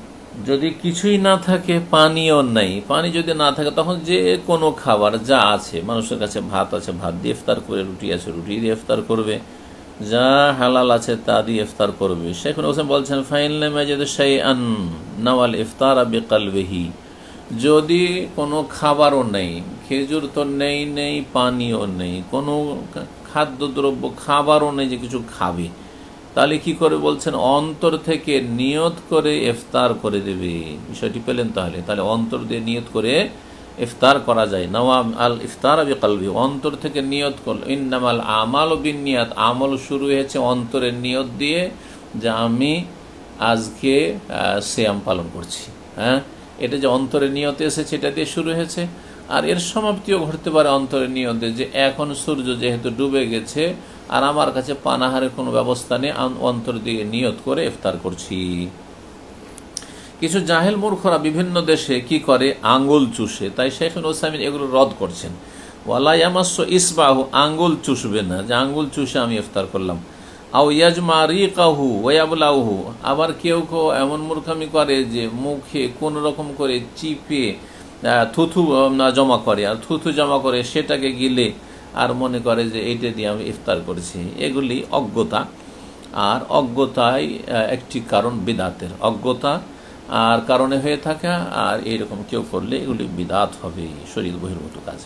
যদি কিছুই না থাকে, পানিও নেই, পানি যদি না থাকে, তখন যে কোনো খাবার যা আছে, মানুষের কাছে ভাত আছে, ভাত দিয়ে ইফতার করে, রুটি আছে, রুটি দিয়ে ইফতার করবে, যা হালাল আছে তা দিয়ে ইফতার করবে। শেখ হোসেন বলছেন ফাইনাল মাজিদ শাইআন নাওয়াল ইফতার বিকলবিহি, যদি কোনো খাবারও নেই, খেজুর তো নেই, পানিও নেই, কোনো খাদ্যদ্রব্য খাবারও নেই যে কিছু খাবে, তাহলে কি করে বলছেন অন্তর থেকে নিয়ত করে ইফতার করে দেবে। বিষয়টি পেলেন? তাহলে অন্তর দিয়ে নিয়ত করে ইফতার করা যায়। নওয়া আল ইফতার বিকলবি, অন্তর থেকে নিয়ত করল। ইন্নামাল আমাল বিন্নিয়াত, আমল শুরু হয়েছে অন্তরের নিয়ত দিয়ে, যে আমি আজকে সিয়াম পালন করছি। হ্যাঁ, এটা যে অন্তরের নিয়তে এসেছে, এটা দিয়ে শুরু হয়েছে। আর এর সমাপ্তিও ঘটতে পারে অন্তরের নিয়তে, যে এখন সূর্য যেহেতু ডুবে গেছে আর আমার কাছে পানাহারের কোনো ব্যবস্থা নেই, অন্তর দিয়ে নিয়ত করে ইফতার করছি। কিছু জাহেল মূর্খরা বিভিন্ন দেশে কি করে, আঙ্গুল চুষে। তাই শেখ ওসাইমিন এগুলো রদ করছেন। ওয়ালা ইয়ামাসসু ইসবাহু, আঙ্গুল চুষবে না, যে আঙ্গুল চুষে আমি ইফতার করলাম। আও ইয়াজমা রিকাহু ওয়া ইয়াবলাহু, আবার কেউ কেউ এমন মূর্খামি করে যে মুখে কোন রকম করে চিপে থুথু জমা করে, আর থুথু জমা করে সেটাকে গিলে আর মনে করে যে এইটা দিয়ে আমি ইফতার করেছি। এগুলি অজ্ঞতা, আর অজ্ঞতাই একটি কারণ বিদাতের। অজ্ঞতা আর কারণে হয়ে থাকা, আর এইরকম কেউ করলে এগুলি বিদাত হবে, শরীর বহির্ভূত কাজ।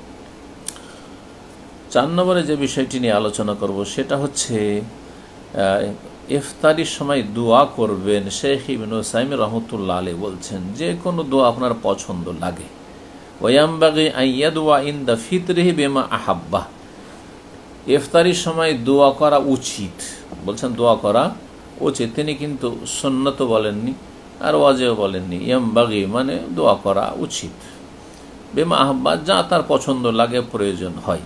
4 নম্বরে যে বিষয়টি নিয়ে আলোচনা করব সেটা হচ্ছে ইফতারির সময় দোয়া করবেন। শেখ ইবনে উসাইমিন রাহমাতুল্লাহ আলাইহি বলছেন যে কোনো দোয়া আপনার পছন্দ লাগে। ওয়ায়ামবাগি আইয়াদওয়া ইনদা ফিতরিহি বিমা আহাব্বা, ইফতারির সময় দোয়া করা উচিত। বলছেন দোয়া করা উচিত, তিনি কিন্তু সুন্নত বলেননি আর ওয়াজিব বলেননি। ইয়ামবাগি মানে দোয়া করা উচিত, বিমা আহাব্বা যা তার পছন্দ লাগে, প্রয়োজন হয়।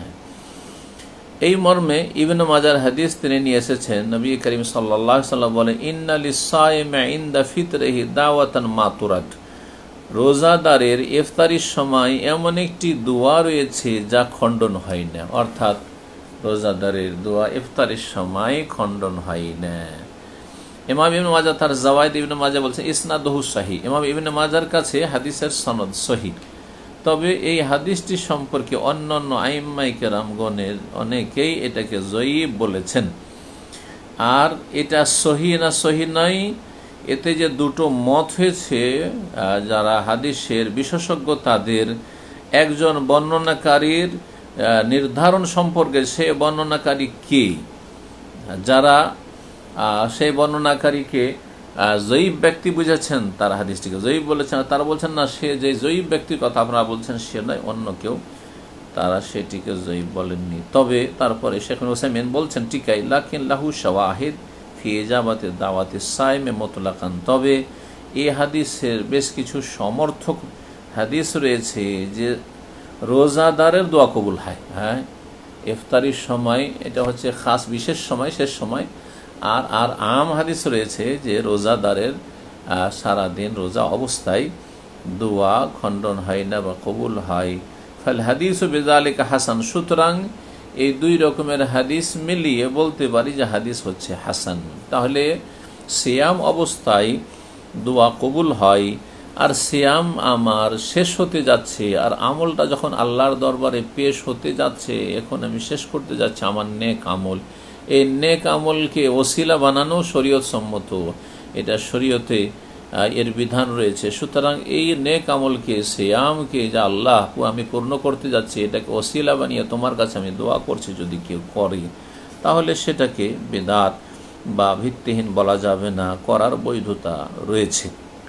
এই মর্মে ইবনে মাজার হাদিস তিনি নিয়ে এসেছেন। নবী করিম সাল্লাল্লাহু আলাইহি ওয়াসাল্লাম বলেন ইন্না লিস-সাইমি ইনদা ফিতরিহি দাওয়াতান মা তুরাদ, রোজাদারের ইফতারির সময় এমন একটি দোয়া রয়েছে যা খণ্ডন হয় না। অর্থাৎ রোজাদারের দোয়া ইফতারির সময় খণ্ডন হয় না। ইমাম ইবনে মাজাহ তার জাওয়ায়েদ ইবনে মাজাহ বলছেন ইসনাদুহু সহিহ, ইমাম ইবনে মাজাহর কাছে হাদিসের সনদ সহিহ। তবে এই হাদিসটি সম্পর্কে অন্যান্য আইম্মায়ে কেরামগণের অনেকেই এটাকে জয়ীফ বলেছেন। আর এটা সহিহ না সহিহ নয়, এতে যে দুটো মত হয়েছে, যারা হাদিসের বিশেষজ্ঞ তাদের একজন বর্ণনাকারীর নির্ধারণ সম্পর্কে, সে বর্ণনাকারী কে, যারা সেই বর্ণনাকারীকে জয়ীফ ব্যক্তি বুঝেছেন তারা হাদিসটিকে জয়ীফ বলেছেন, তারা বলছেন না সে যে জয়ীফ ব্যক্তির কথা আপনারা বলছেন সে নয়, অন্য কেউ, তারা সেটিকে জয়ীফ বলেননি। তবে তারপরে শেখ ওসাইমিন বলছেন টিকাই লাকিন লাহু শাওয়াহিদ ফি ইজাবাতি দাওয়াতি সাইমে মুতলাকান, তবে এই হাদিসের বেশ কিছু সমর্থক হাদিস রয়েছে যে রোজাদারের দোয়া কবুল হয়। হ্যাঁ, ইফতারির সময় এটা হচ্ছে খাস বিশেষ সময়, শেষ সময়। আর আম হাদিস রয়েছে যে রোজাদারের সারাদিন রোজা অবস্থায় দোয়া খণ্ডন হয় না বা কবুল হয়। ফাল হাদিস বিযালিকা হাসান, সুতরাং এই দুই রকমের হাদিস মিলিয়ে বলতে পারি যে হাদিস হচ্ছে হাসান। তাহলে সিয়াম অবস্থায় দোয়া কবুল হয়, আর সিয়াম আমার শেষ হতে যাচ্ছে, আর আমলটা যখন আল্লাহর দরবারে পেশ হতে যাচ্ছে, এখন আমি শেষ করতে যাচ্ছি আমার নেক আমল, এই নেক আমলকে ওসিলা বানানো শরীয়ত সম্মত, এটা শরীয়তে এর বিধান রয়েছে। সুতরাং এই নেক আমলকে, সিয়ামকে যা আল্লাহ আমি পূর্ণ করতে যাচ্ছি, এটাকে ওসিলা বানিয়ে তোমার কাছে আমি দোয়া করছি, যদি কেউ করে তাহলে সেটাকে বিদআত বা ভিত্তিহীন বলা যাবে না, করার বৈধতা রয়েছে।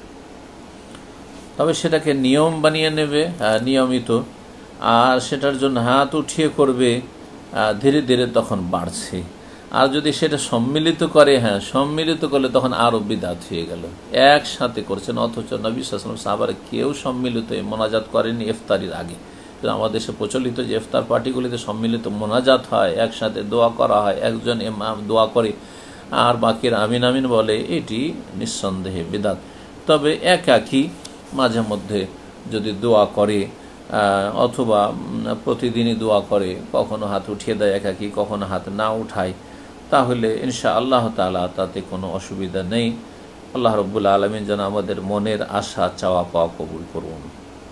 তবে সেটাকে নিয়ম বানিয়ে নেবে, নিয়মিত, আর সেটার জন্য হাত উঠিয়ে করবে, ধীরে ধীরে তখন বাড়ছে। আর যদি সেটা সম্মিলিত করে, হ্যাঁ সম্মিলিত করলে তখন আরও বিদআত হয়ে গেল। একসাথে করছেন, অথচ নবী সাল্লাল্লাহু আলাইহি ওয়াসাল্লাম সাহাবারা কেউ সম্মিলিত মোনাজাত করেনি ইফতারির আগে। আমাদের দেশে প্রচলিত যে ইফতার পার্টিগুলিতে সম্মিলিত মোনাজাত হয়, একসাথে দোয়া করা হয়, একজন ইমাম দোয়া করে আর বাকির আমিন আমিন বলে, এটি নিঃসন্দেহে বিদআত। তবে একাকী মাঝে মধ্যে যদি দোয়া করে অথবা প্রতিদিনই দোয়া করে, কখনো হাত উঠিয়ে দেয় একাকী, কখনো হাত না উঠায়, তাহলে ইনশাআল্লাহ তাআলা তাতে কোনো অসুবিধা নেই। আল্লাহ রাব্বুল আলামিন যেন আমাদের মনের আশা চাওয়া পাওয়া কবুল করুন।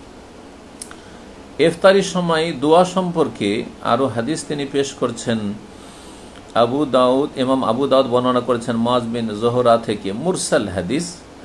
ইফতারির সময় দোয়া সম্পর্কে আরও হাদিস তিনি পেশ করছেন। আবু দাউদ, ইমাম আবু দাউদ বর্ণনা করেছেন মুআজ বিন যোহরা থেকে মুরসাল হাদিস,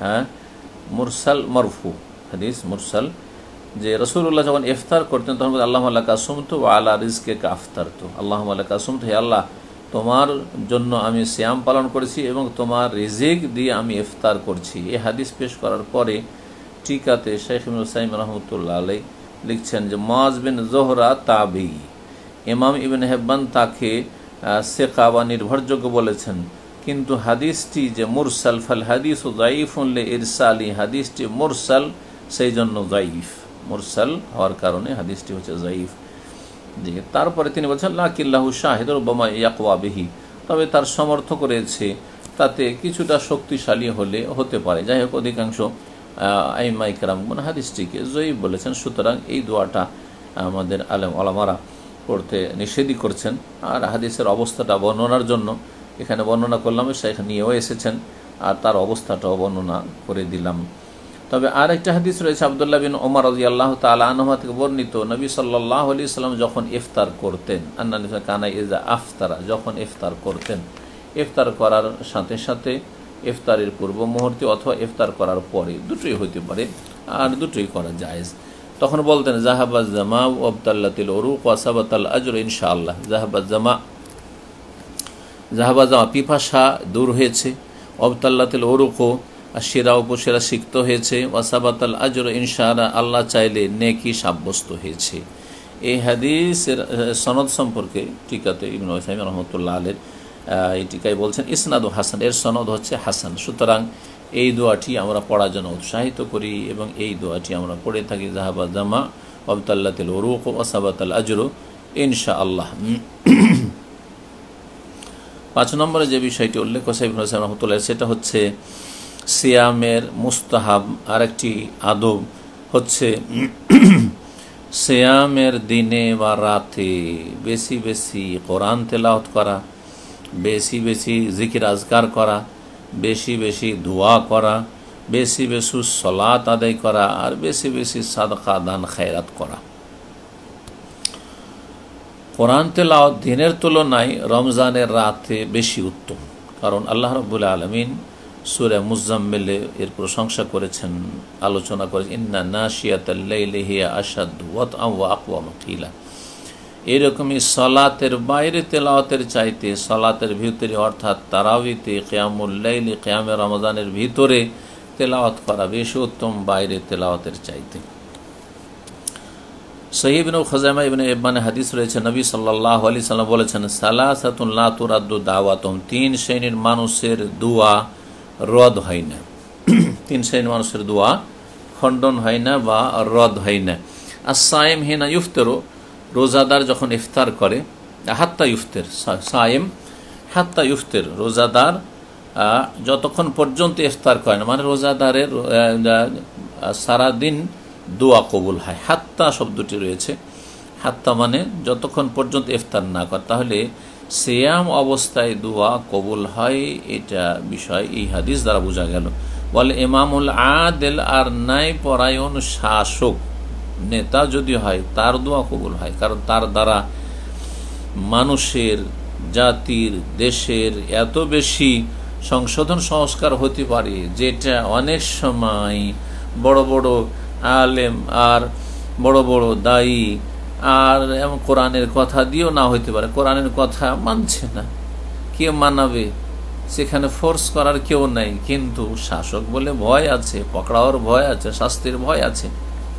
মুরসাল মরফু হাদিস, মুরসাল, যে রাসূলুল্লাহ যখন ইফতার করতেন তখন আল্লাহুম্মা লাকা সুমতু ওয়া আলা রিজকিকা আফতারতু, আল্লাহুম্মা লাকা সুমতু, হে আল্লাহ তোমার জন্য আমি সিয়াম পালন করেছি এবং তোমার রিজিক দিয়ে আমি ইফতার করছি। এই হাদিস পেশ করার পরে টিকাতে শেখ ইবনে উসাইমিন রাহমাতুল্লাহ আলাইহি লিখছেন যে মুআজ বিন যোহরা তাবী, ইমাম ইবনে হিব্বান তাকে সিকা বা নির্ভরযোগ্য বলেছেন, কিন্তু হাদিসটি যে মুরসাল, ফাল হাদিসু যায়িফুন লিইরসালি, হাদিসটি মুরসাল সেই জন্য যায়িফ, মুরসাল হওয়ার কারণে হাদিসটি হচ্ছে যায়িফ। তারপরে তিনি বলছেন লাকিল্লাহু শাহিদুর রুব্বামা ইয়াকওয়া বিহি, তবে তার সমর্থক রয়েছে, তাতে কিছুটা শক্তিশালী হতে পারে। যাই হোক, অধিকাংশ আইম্মা ইকরামগণ হাদিসটিকে যায়িফ বলেছেন। সুতরাং এই দোয়াটা আমাদের আলেম ওলামারা পড়তে নিষেধই করছেন। আর হাদিসের অবস্থাটা বর্ণনার জন্য এখানে বর্ণনা করলাম, শেখ নিয়েও এসেছেন আর তার অবস্থাটাও বর্ণনা করে দিলাম। তবে আর একটা হাদিস রয়েছে আব্দুল্লাহ বিন ওমর রাদিয়াল্লাহু তাআলা আনহু থেকে বর্ণিত, নবী সাল্লাল্লাহু আলাইহি সাল্লাম যখন ইফতার করতেন, আন্নানি কানা ইজা আফতারা, যখন ইফতার করতেন, ইফতার করার সাথে সাথে ইফতারের পূর্ব মুহূর্তে অথবা ইফতার করার পরে, দুটোই হতে পারে আর দুটোই করা জায়েজ, তখন বলতেন জাহাবাজ জামা ওয়াবতাল্লাতিল উরুক ওয়া সাবাতাল আজর ইনশাআল্লাহ। জাহাবাজ জামা, জাহাবাজ জামা পিপাসা দূর হয়েছে, ওয়াবতাল্লাতিল উরুক আর শিরা উপশিরা সিক্ত হয়েছে, ওয়াসাবাতাল আজর ইনশাআল্লাহ আল্লাহ চাইলে নেকি সাব্যস্ত হয়েছে। এই হাদিসের সনদ সম্পর্কে টিকাতে ইবনে উসাইমিন রাহমাতুল্লাহ আলাইহি এই টিকায় বলছেন ইসনাদু হাসান, এর সনদ হচ্ছে হাসান। সুতরাং এই দোয়াটি আমরা পড়ার জন্য উৎসাহিত করি এবং এই দোয়াটি আমরা পড়ে থাকি, যাহাবা জামা ওয়াবতাল্লাতিল উরুক ওয়াসাবাতাল আজর ইনশাআল্লাহ। 5 নম্বরে যে বিষয়টি উল্লেখ করেছে ইবনে উসাইমিন রাহমাতুল্লাহ, সেটা হচ্ছে সিয়ামের মুস্তাহাব আরেকটি আদব হচ্ছে সিয়ামের দিনে বা রাতে বেশি বেশি কোরআন তেলাওয়াত করা, বেশি বেশি জিকির আজকার করা, বেশি বেশি দোয়া করা, বেশি বেশি সালাত আদায় করা আর বেশি বেশি সাদকা দান খায়রাত করা। কোরআন তেলাওয়াত দিনের তুলনায় রমজানের রাতে বেশি উত্তম, কারণ আল্লাহ রাব্বুল আলামিন সূরা মুজাম্মিলে এর প্রশংসা করেছেন, আলোচনা করেছেন ইন্না নাশিয়াতাল লাইলি হিয়া আশাদ্দু ওয়াতআন ওয়া আকওয়ামু কিলা। এরকমই সালাতের বাইরে তেলাওয়াতের চাইতে সালাতের ভিতরে অর্থাৎ তারাবিতে, কিয়ামুল লাইলি, কিয়ামে রমজানের ভিতরে তেলাওয়াত করা বেশি উত্তম বাইরে তেলাওয়াতের চাইতে। সহিহ ইবনে খুজাইমা ইবনে ইবনে হাদিস রয়েছে, নবী সাল্লাল্লাহু আলাইহি সাল্লাম বলেছেন সালাসাতুন লা তুরাদ্দু দাওয়াতুহুম, 3 শ্রেণীর মানুষের দোয়া রদ হয় না, 3 শ্রেণীর মানুষের দোয়া খণ্ডন হয় না বা রদ হয় না। as-সাইম হিনা ইফতারু, রোজাদার যখন ইফতার করে, হাত্তা ইফতার, সাইম হাত্তা ইফতার, রোজাদার যতক্ষণ পর্যন্ত ইফতার করে না, মানে রোজাদারের সারাদিন দোয়া কবুল হয়। হাত্তা শব্দটি রয়েছে, হাত্তা মানে যতক্ষণ পর্যন্ত ইফতার না করে, তাহলে সিয়াম অবস্থায় দোয়া কবুল হয়, এটা বিষয় এই হাদিস দ্বারা বোঝা গেল। বলে ইমামুল আদেল, আর ন্যায় পরায়ণ শাসক নেতা যদি হয় তার দোয়া কবুল হয়, কারণ তার দ্বারা মানুষের, জাতির, দেশের এত বেশি সংশোধন সংস্কার হতে পারে, যেটা অনেক সময় বড় বড় আলেম আর বড় বড় দায়ী আর এমন কোরআনের কথা দিয়েও না হইতে পারে। কোরআনের কথা মানছে না, কে মানাবে? সেখানে ফোর্স করার কেউ নাই, কিন্তু শাসক বলে ভয় আছে, পকড়াওয়ার ভয় আছে, শাস্তির ভয় আছে।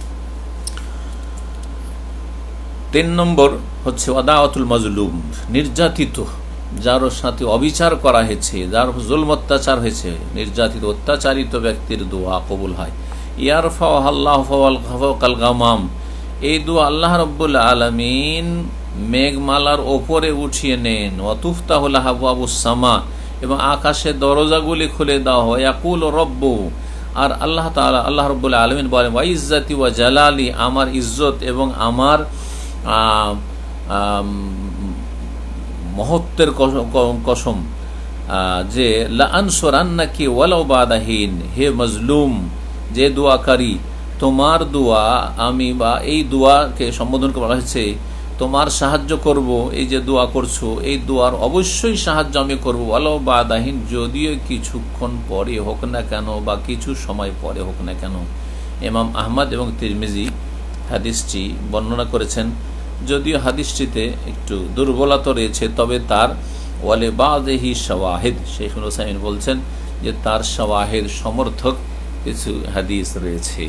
3 নম্বর হচ্ছে ওয়াদাওয়াতুল মাজলুম, নির্যাতিত, যার সাথে অবিচার করা হয়েছে, যার জুলম অত্যাচার হয়েছে, নির্যাতিত অত্যাচারিত ব্যক্তির দোয়া কবুল হয়। ইয়ারফাউহাল্লাহু ফাওকাল গামাম, এই দোয়া আল্লাহ রাব্বুল আলামিন মেঘমালার ওপরে উঠিয়ে নেন। ওয়াতুফতাহু লাহু আবওয়াবুস সামা, এবং আকাশের দরজাগুলি খুলে দেওয়া হয়। ইয়াকুল রব্বু, আর আল্লাহ তাআলা, আল্লাহ রাব্বুল আলামিন বলেন ওয়া ইজ্জাতি ওয়া জালালি, আমার ইজ্জত এবং আমার মহত্বের কসম, যে লা আনসুরান্নাকি ওয়ালাউ বাদা হিন, হে মজলুম যে দোয়াকারী, তোমার দোয়া আমি বা এই দোয়াকে সম্বোধন করা হয়েছে, তোমার সাহায্য করব, এই যে দোয়া করছো এই দোয়ার অবশ্যই সাহায্য আমি করবো, ওয়ালাউ বাদা হিন, যদিও কিছুক্ষণ পরে হোক না কেন বা কিছু সময় পরে হোক না কেন। ইমাম আহমদ এবং তিরমিজি হাদিসটি বর্ণনা করেছেন, যদিও হাদিসটিতে একটু দুর্বলতা রয়েছে, তবে তার ওয়ালে বাযহি শাওয়াহিদ, শেখ হুসাইন বলছেন যে তার শাওয়াহিদ সমর্থক কিছু হাদিস রয়েছে।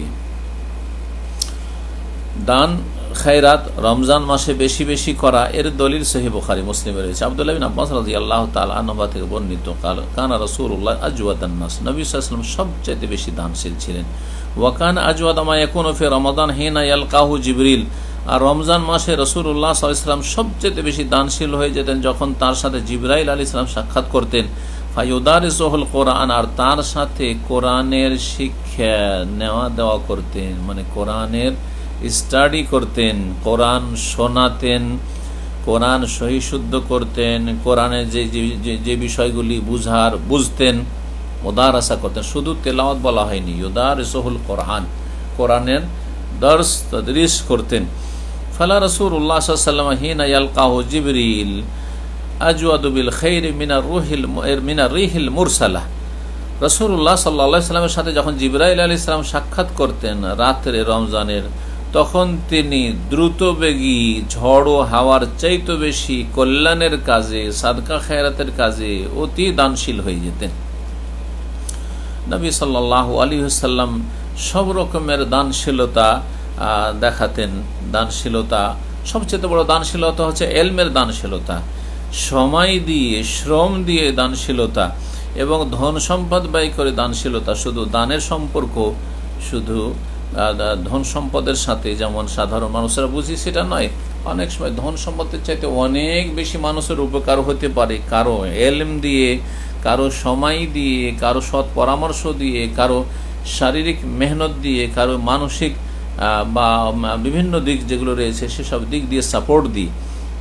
দান খায়রাত রমজান মাসে বেশি বেশি করা এর দলিল সহিহ বুখারী মুসলিমে রয়েছে। আব্দুল্লাহ বিন আব্বাস রাদিয়াল্লাহু তাআলা আনহু থেকে বর্ণিত, কানা রাসূলুল্লাহ আজওয়াদান নাস, নবী সাল্লাল্লাহু আলাইহি ওয়াসাল্লাম সবচেয়ে বেশি দানশীল ছিলেন। ওয়া কানা আজওয়াদা মা ইয়াকুনু ফি রমাদান হিনা ইয়ালকাহু জিবরিল, আর রমজান মাসে রাসূলুল্লাহ সাল্লাল্লাহু আলাইহি ওয়াসাল্লাম সবচেয়ে বেশি দানশীল হয়ে যেতেন যখন তার সাথে জিবরাইল আলাইহিস সালাম সাক্ষাৎ করতেন। ফায়ুদারিসুল কোরআন, আর তার সাথে কোরআনের শিক্ষা নেওয়া দেওয়া করতেন, মানে কোরআনের স্টাডি করতেন, কোরআন শোনাতেন, কোরআন সহিশুদ্ধ করতেন, কোরআনের যে বিষয়গুলি বুঝতেন মুদারাসা করতেন। শুধু তেলাওয়াত বলা হয়নি, ইউদারিসুল কোরআন, কোরআনের দর্স তাদরিস করতেন। ফালা রাসূলুল্লাহ সাল্লাল্লাহু আলাইহি ওয়াসাল্লাম হিনা ইয়ালকাহু জিবরিল আজওয়াদু বিল খাইরি মিনার রিহিল মুরসালাহ, রাসূলুল্লাহ সাল্লাল্লাহু আলাইহি ওয়াসাল্লামের সাথে যখন জিবরাইল আলাইহিস সালাম সাক্ষাৎ করতেন রাত্রে রমজানের, তখন তিনি দ্রুতবেগী ঝড় ও হাওয়ার চাইতে বেশি কল্যাণের কাজে, সাদকা খায়রাতের কাজে অতি দানশীল হয়ে যেতেন। নবী সাল্লাল্লাহু আলাইহি ওয়াসাল্লাম সব রকমের দানশীলতা দেখাতেন। দানশীলতা, সবচেয়ে বড় দানশীলতা হচ্ছে এলমের দানশীলতা, সময় দিয়ে শ্রম দিয়ে দানশীলতা এবং ধন সম্পদ ব্যয় করে দানশীলতা। শুধু দানের সম্পর্ক শুধু ধন সম্পদের সাথে যেমন সাধারণ মানুষরা বুঝি সেটা নয়, অনেক সময় ধন সম্পদের চাইতে অনেক বেশি মানুষের উপকার হতে পারে কারো এলম দিয়ে, কারো সময় দিয়ে, কারো সৎ পরামর্শ দিয়ে, কারো শারীরিক মেহনত দিয়ে, কারো মানসিক বা বিভিন্ন দিক যেগুলো রয়েছে সেসব দিক দিয়ে সাপোর্ট দিয়ে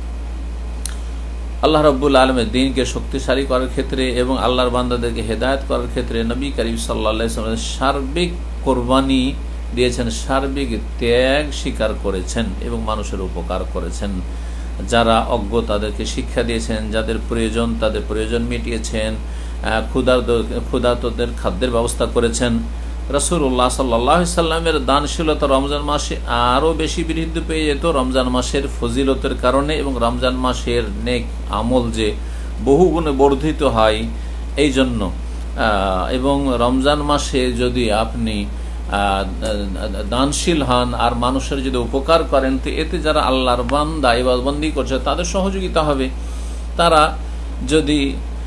আল্লাহ রাব্বুল আলামিনের দ্বীনকে শক্তিশালী করার ক্ষেত্রে এবং আল্লাহর বান্দাদেরকে হেদায়েত করার ক্ষেত্রে নবী করিম সাল্লাল্লাহু আলাইহি ওয়াসাল্লাম সার্বিক কোরবানি দিয়েছেন, সার্বিক ত্যাগ স্বীকার করেছেন এবং মানুষের উপকার করেছেন। যারা অজ্ঞ তাদেরকে শিক্ষা দিয়েছেন, যাদের প্রয়োজন তাদের প্রয়োজন মিটিয়েছেন, ক্ষুধার্তদের খাদ্যের ব্যবস্থা করেছেন। রাসূলুল্লাহ সাল্লাল্লাহু আলাইহি ওয়াসাল্লামের দানশীলতা রমজান মাসে আরও বেশি বৃদ্ধি পেয়ে যেত রমজান মাসের ফজিলতের কারণে, এবং রমজান মাসের নেক আমল যে বহুগুণে বর্ধিত হয় এই জন্য। এবং রমজান মাসে যদি আপনি দানশীল হন আর মানুষের যদি উপকার করেন, তো এতে যারা আল্লাহর বান্দা ইবাদতবন্দি করছে তাদের সহযোগিতা হবে। তারা যদি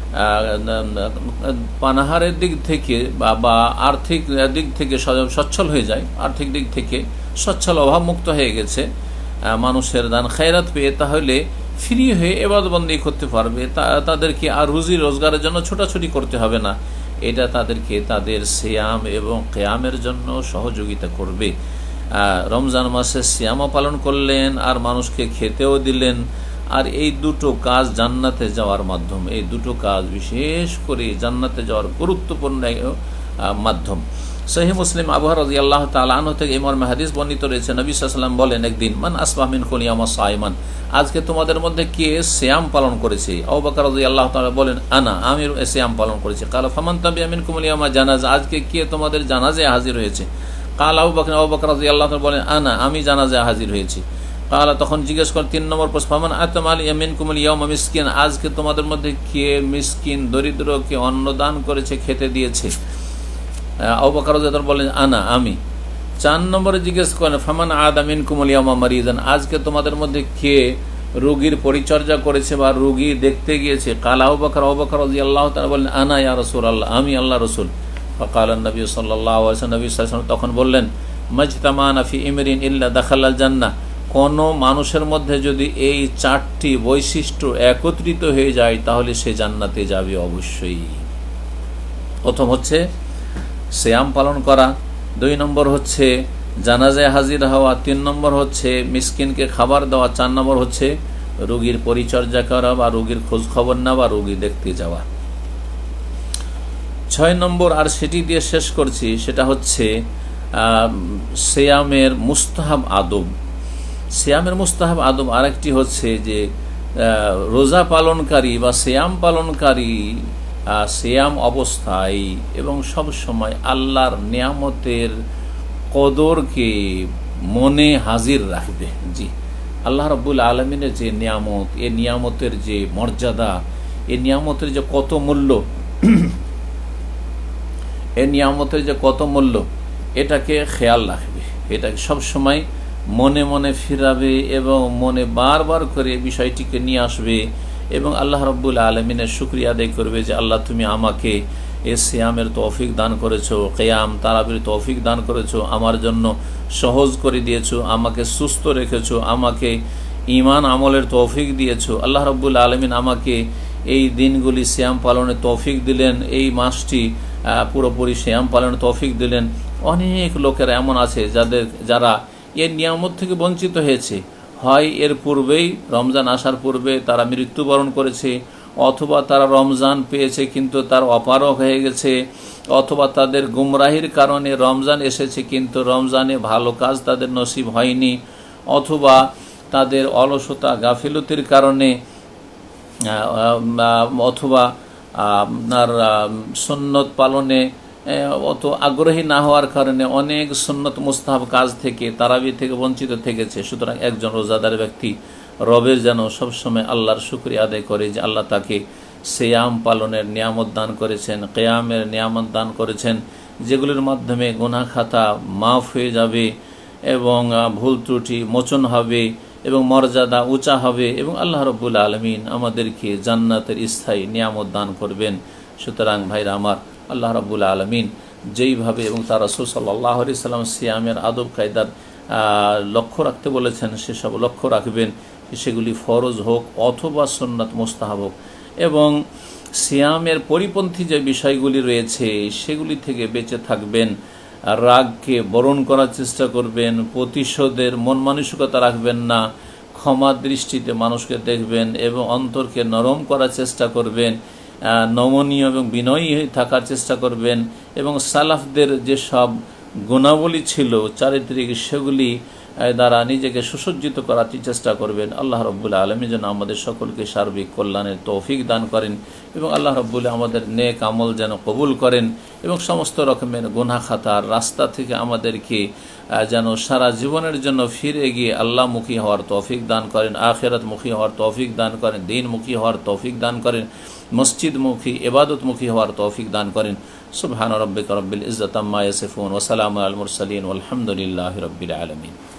পানাহারের দিক থেকে বা আর্থিক দিক থেকে সচ্ছল হয়ে যায়, আর্থিক দিক থেকে সচ্ছল অভাবমুক্ত হয়ে গেছে মানুষের দান খায়রাত পেয়ে, তাহলে ফ্রি হয়ে ইবাদতবন্দি করতে পারবে। তাদেরকে আর রুজি রোজগারের জন্য ছোটাছুটি করতে হবে না। এটা তাদেরকে তাদের সিয়াম এবং কিয়ামের জন্য সহযোগিতা করবে। রমজান মাসে সিয়ামও পালন করলেন আর মানুষকে খেতেও দিলেন, আর এই দুটো কাজ জান্নাতে যাওয়ার মাধ্যম। এই দুটো কাজ বিশেষ করে জান্নাতে যাওয়ার গুরুত্বপূর্ণ মাধ্যম। সহিহ মুসলিম আবু হুরায়রা রাদিয়াল্লাহু তাআলা আনহু থেকে এই মর্মে হাদিস বর্ণিত রয়েছে, নবী সাল্লাল্লাহু আলাইহি ওয়াসাল্লাম বলেন, একদিন মান আসবাহ মিনকুম ইয়াওমা সাইমান, আজকে তোমাদের মধ্যে কে সিয়াম পালন করেছে? আবু বকর রাদিয়াল্লাহু তাআলা বলেন, আনা, আমি সিয়াম পালন করেছি। কালা ফামান তাবিয়া মিনকুম ইয়াওমা জানাজা, আজকে কে তোমাদের জানাজায় হাজির হয়েছে? কাল আবু বকর রাদিয়াল্লাহু তাআলা বলেন, আনা, আমি জানাজায় হাজির হয়েছি। কালা, তখন জিজ্ঞেস করেন 3 নম্বর প্রশ্ন, ফামান আতামাল মিনকুম ইয়াওমা মিসকিন, আজকে তোমাদের মধ্যে কে মিসকিন দরিদ্রকে অন্নদান করেছে, খেতে দিয়েছে? আবু বকর রাদিয়াল্লাহু তাআলা বলেন, আনা, আমি। 4 নম্বরে জিজ্ঞেস করেন, ফামান আদা মিনকুম ইয়াওমা মারিদান, আজকে তোমাদের মধ্যে কে রোগীর পরিচর্যা করেছে বা রোগী দেখতে গিয়েছে? কালা আবু বকর রাদিয়াল্লাহু তাআলা বলেন, আনা ইয়া রাসূলুল্লাহ, আমি আল্লাহ রাসূল। ফাকালা নবী সাল্লাল্লাহু আলাইহি ওয়াসাল্লাম, নবী সাল্লাল্লাহু আলাইহি ওয়াসাল্লাম তখন বললেন, মাজতামানা ফি ইমরিন ইল্লা দাখালাল জান্নাহ, কোন মানুষের মধ্যে যদি এই 4টি বৈশিষ্ট্য একত্রিত হয়ে যায় তাহলে সে জান্নাতে যাবে অবশ্যই। প্রথম হচ্ছে সিয়াম পালন করা, 2 নম্বর হচ্ছে জানাজায় হাজির হওয়া, 3 নম্বর হচ্ছে মিসকিনকে খাবার দেওয়া, 4 নম্বর হচ্ছে রোগীর পরিচর্যা করা বা রোগীর খোঁজ খবর নেওয়া বা রোগী দেখতে যাওয়া। 6 নম্বর, আর সেটি দিয়ে শেষ করছি, সেটা হচ্ছে সিয়ামের মুস্তাহাব আদব। সিয়ামের মুস্তাহাব আদব আরেকটি হচ্ছে যে রোজা পালনকারী বা সিয়াম পালনকারী সিয়াম অবস্থায় এবং সব সময় আল্লাহর নিয়ামতের কদরকে মনে হাজির রাখবে। জি, আল্লাহ রাব্বুল আলামিনের যে নিয়ামত, এ নিয়ামতের যে মর্যাদা, এ নিয়ামতের যে কত মূল্য, এ নিয়ামতের যে কত মূল্য, এটাকে খেয়াল রাখবে, এটাকে সবসময় মনে মনে ফিরাবে এবং মনে বারবার করে বিষয়টিকে নিয়ে আসবে এবং আল্লাহ রাব্বুল আলামিনের শুকরিয়া আদায় করবে যে আল্লাহ তুমি আমাকে এ সিয়ামের তৌফিক দান করেছো, কিয়াম তারাবির তৌফিক দান করেছো, আমার জন্য সহজ করে দিয়েছো, আমাকে সুস্থ রেখেছো, আমাকে ঈমান আমলের তৌফিক দিয়েছো। আল্লাহ রাব্বুল আলামিন আমাকে এই দিনগুলি সিয়াম পালনের তৌফিক দিলেন, এই মাসটি পুরোপুরি সিয়াম পালনের তৌফিক দিলেন। অনেক লোকেরা এমন আছে যারা এর নিয়ামত থেকে বঞ্চিত হয়েছে, হয় এর পূর্বেই রমজান আসার পূর্বে তারা মৃত্যুবরণ করেছে, অথবা তারা রমজান পেয়েছে কিন্তু তার অপারগ হয়ে গেছে, অথবা তাদের গুমরাহির কারণে রমজান এসেছে কিন্তু রমজানে ভালো কাজ তাদের নসিব হয়নি, অথবা তাদের অলসতা গাফিলতির কারণে, অথবা আপনার সুন্নত পালনে অত আগ্রহী না হওয়ার কারণে অনেক সুন্নত মুস্তাহাব কাজ থেকে, তারাবি থেকে বঞ্চিত থেকেছে। সুতরাং একজন রোজাদার ব্যক্তি রবের যেন সবসময় আল্লাহর শুকরিয়া আদায় করে যে আল্লাহ তাকে সিয়াম পালনের নিয়ামত দান করেছেন, কিয়ামের নিয়ামত দান করেছেন, যেগুলির মাধ্যমে গুনাহ খাতা মাফ হয়ে যাবে এবং ভুল ত্রুটি মোচন হবে এবং মর্যাদা উঁচা হবে এবং আল্লাহ রাব্বুল আলামিন আমাদেরকে জান্নাতের স্থায়ী নিয়ামত দান করবেন। সুতরাং ভাইরা আমার, আল্লাহ রাব্বুল আলামিন যেইভাবে এবং তার রাসূল সাল্লাল্লাহু আলাইহি সাল্লাম সিয়ামের আদব কায়দার লক্ষ্য রাখতে বলেছেন, সেসব লক্ষ্য রাখবেন, সেগুলি ফরজ হোক অথবা সুন্নাত মুস্তাহাব হোক, এবং সিয়ামের পরিপন্থী যে বিষয়গুলি রয়েছে সেগুলি থেকে বেঁচে থাকবেন। রাগকে বরণ করার চেষ্টা করবেন, প্রতিশোধের মন মানসিকতা রাখবেন না, ক্ষমা দৃষ্টিতে মানুষকে দেখবেন এবং অন্তরকে নরম করার চেষ্টা করবেন, নমনীয় এবং বিনয়ী থাকার চেষ্টা করবেন এবং সালাফদের যেসব গুণাবলী ছিল চারিত্রিক, সেগুলি দ্বারা নিজেকে সুসজ্জিত করার চেষ্টা করবেন। আল্লাহ রাব্বুল আলামিন যেন আমাদের সকলকে সার্বিক কল্যাণের তৌফিক দান করেন এবং আল্লাহ রাব্বুল আমাদের নেক আমল যেন কবুল করেন এবং সমস্ত রকমের গুনাহ খাতার রাস্তা থেকে আমাদেরকে যেন সারা জীবনের জন্য ফিরে গিয়ে আল্লাহমুখী হওয়ার তৌফিক দান করেন, আখিরাতমুখী হওয়ার তৌফিক দান করেন, দ্বীনমুখী হওয়ার তৌফিক দান করেন, মসজিদমুখী ইবাদতমুখী হওয়ার তৌফিক দান করেন। সুবহান রাব্বিকা রাব্বিল ইজ্জাতি আম্মা ইয়াসিফুন ওয়া সালামুন আলাল মুরসালিন ওয়ালহামদুলিল্লাহি রাব্বিল আলামিন।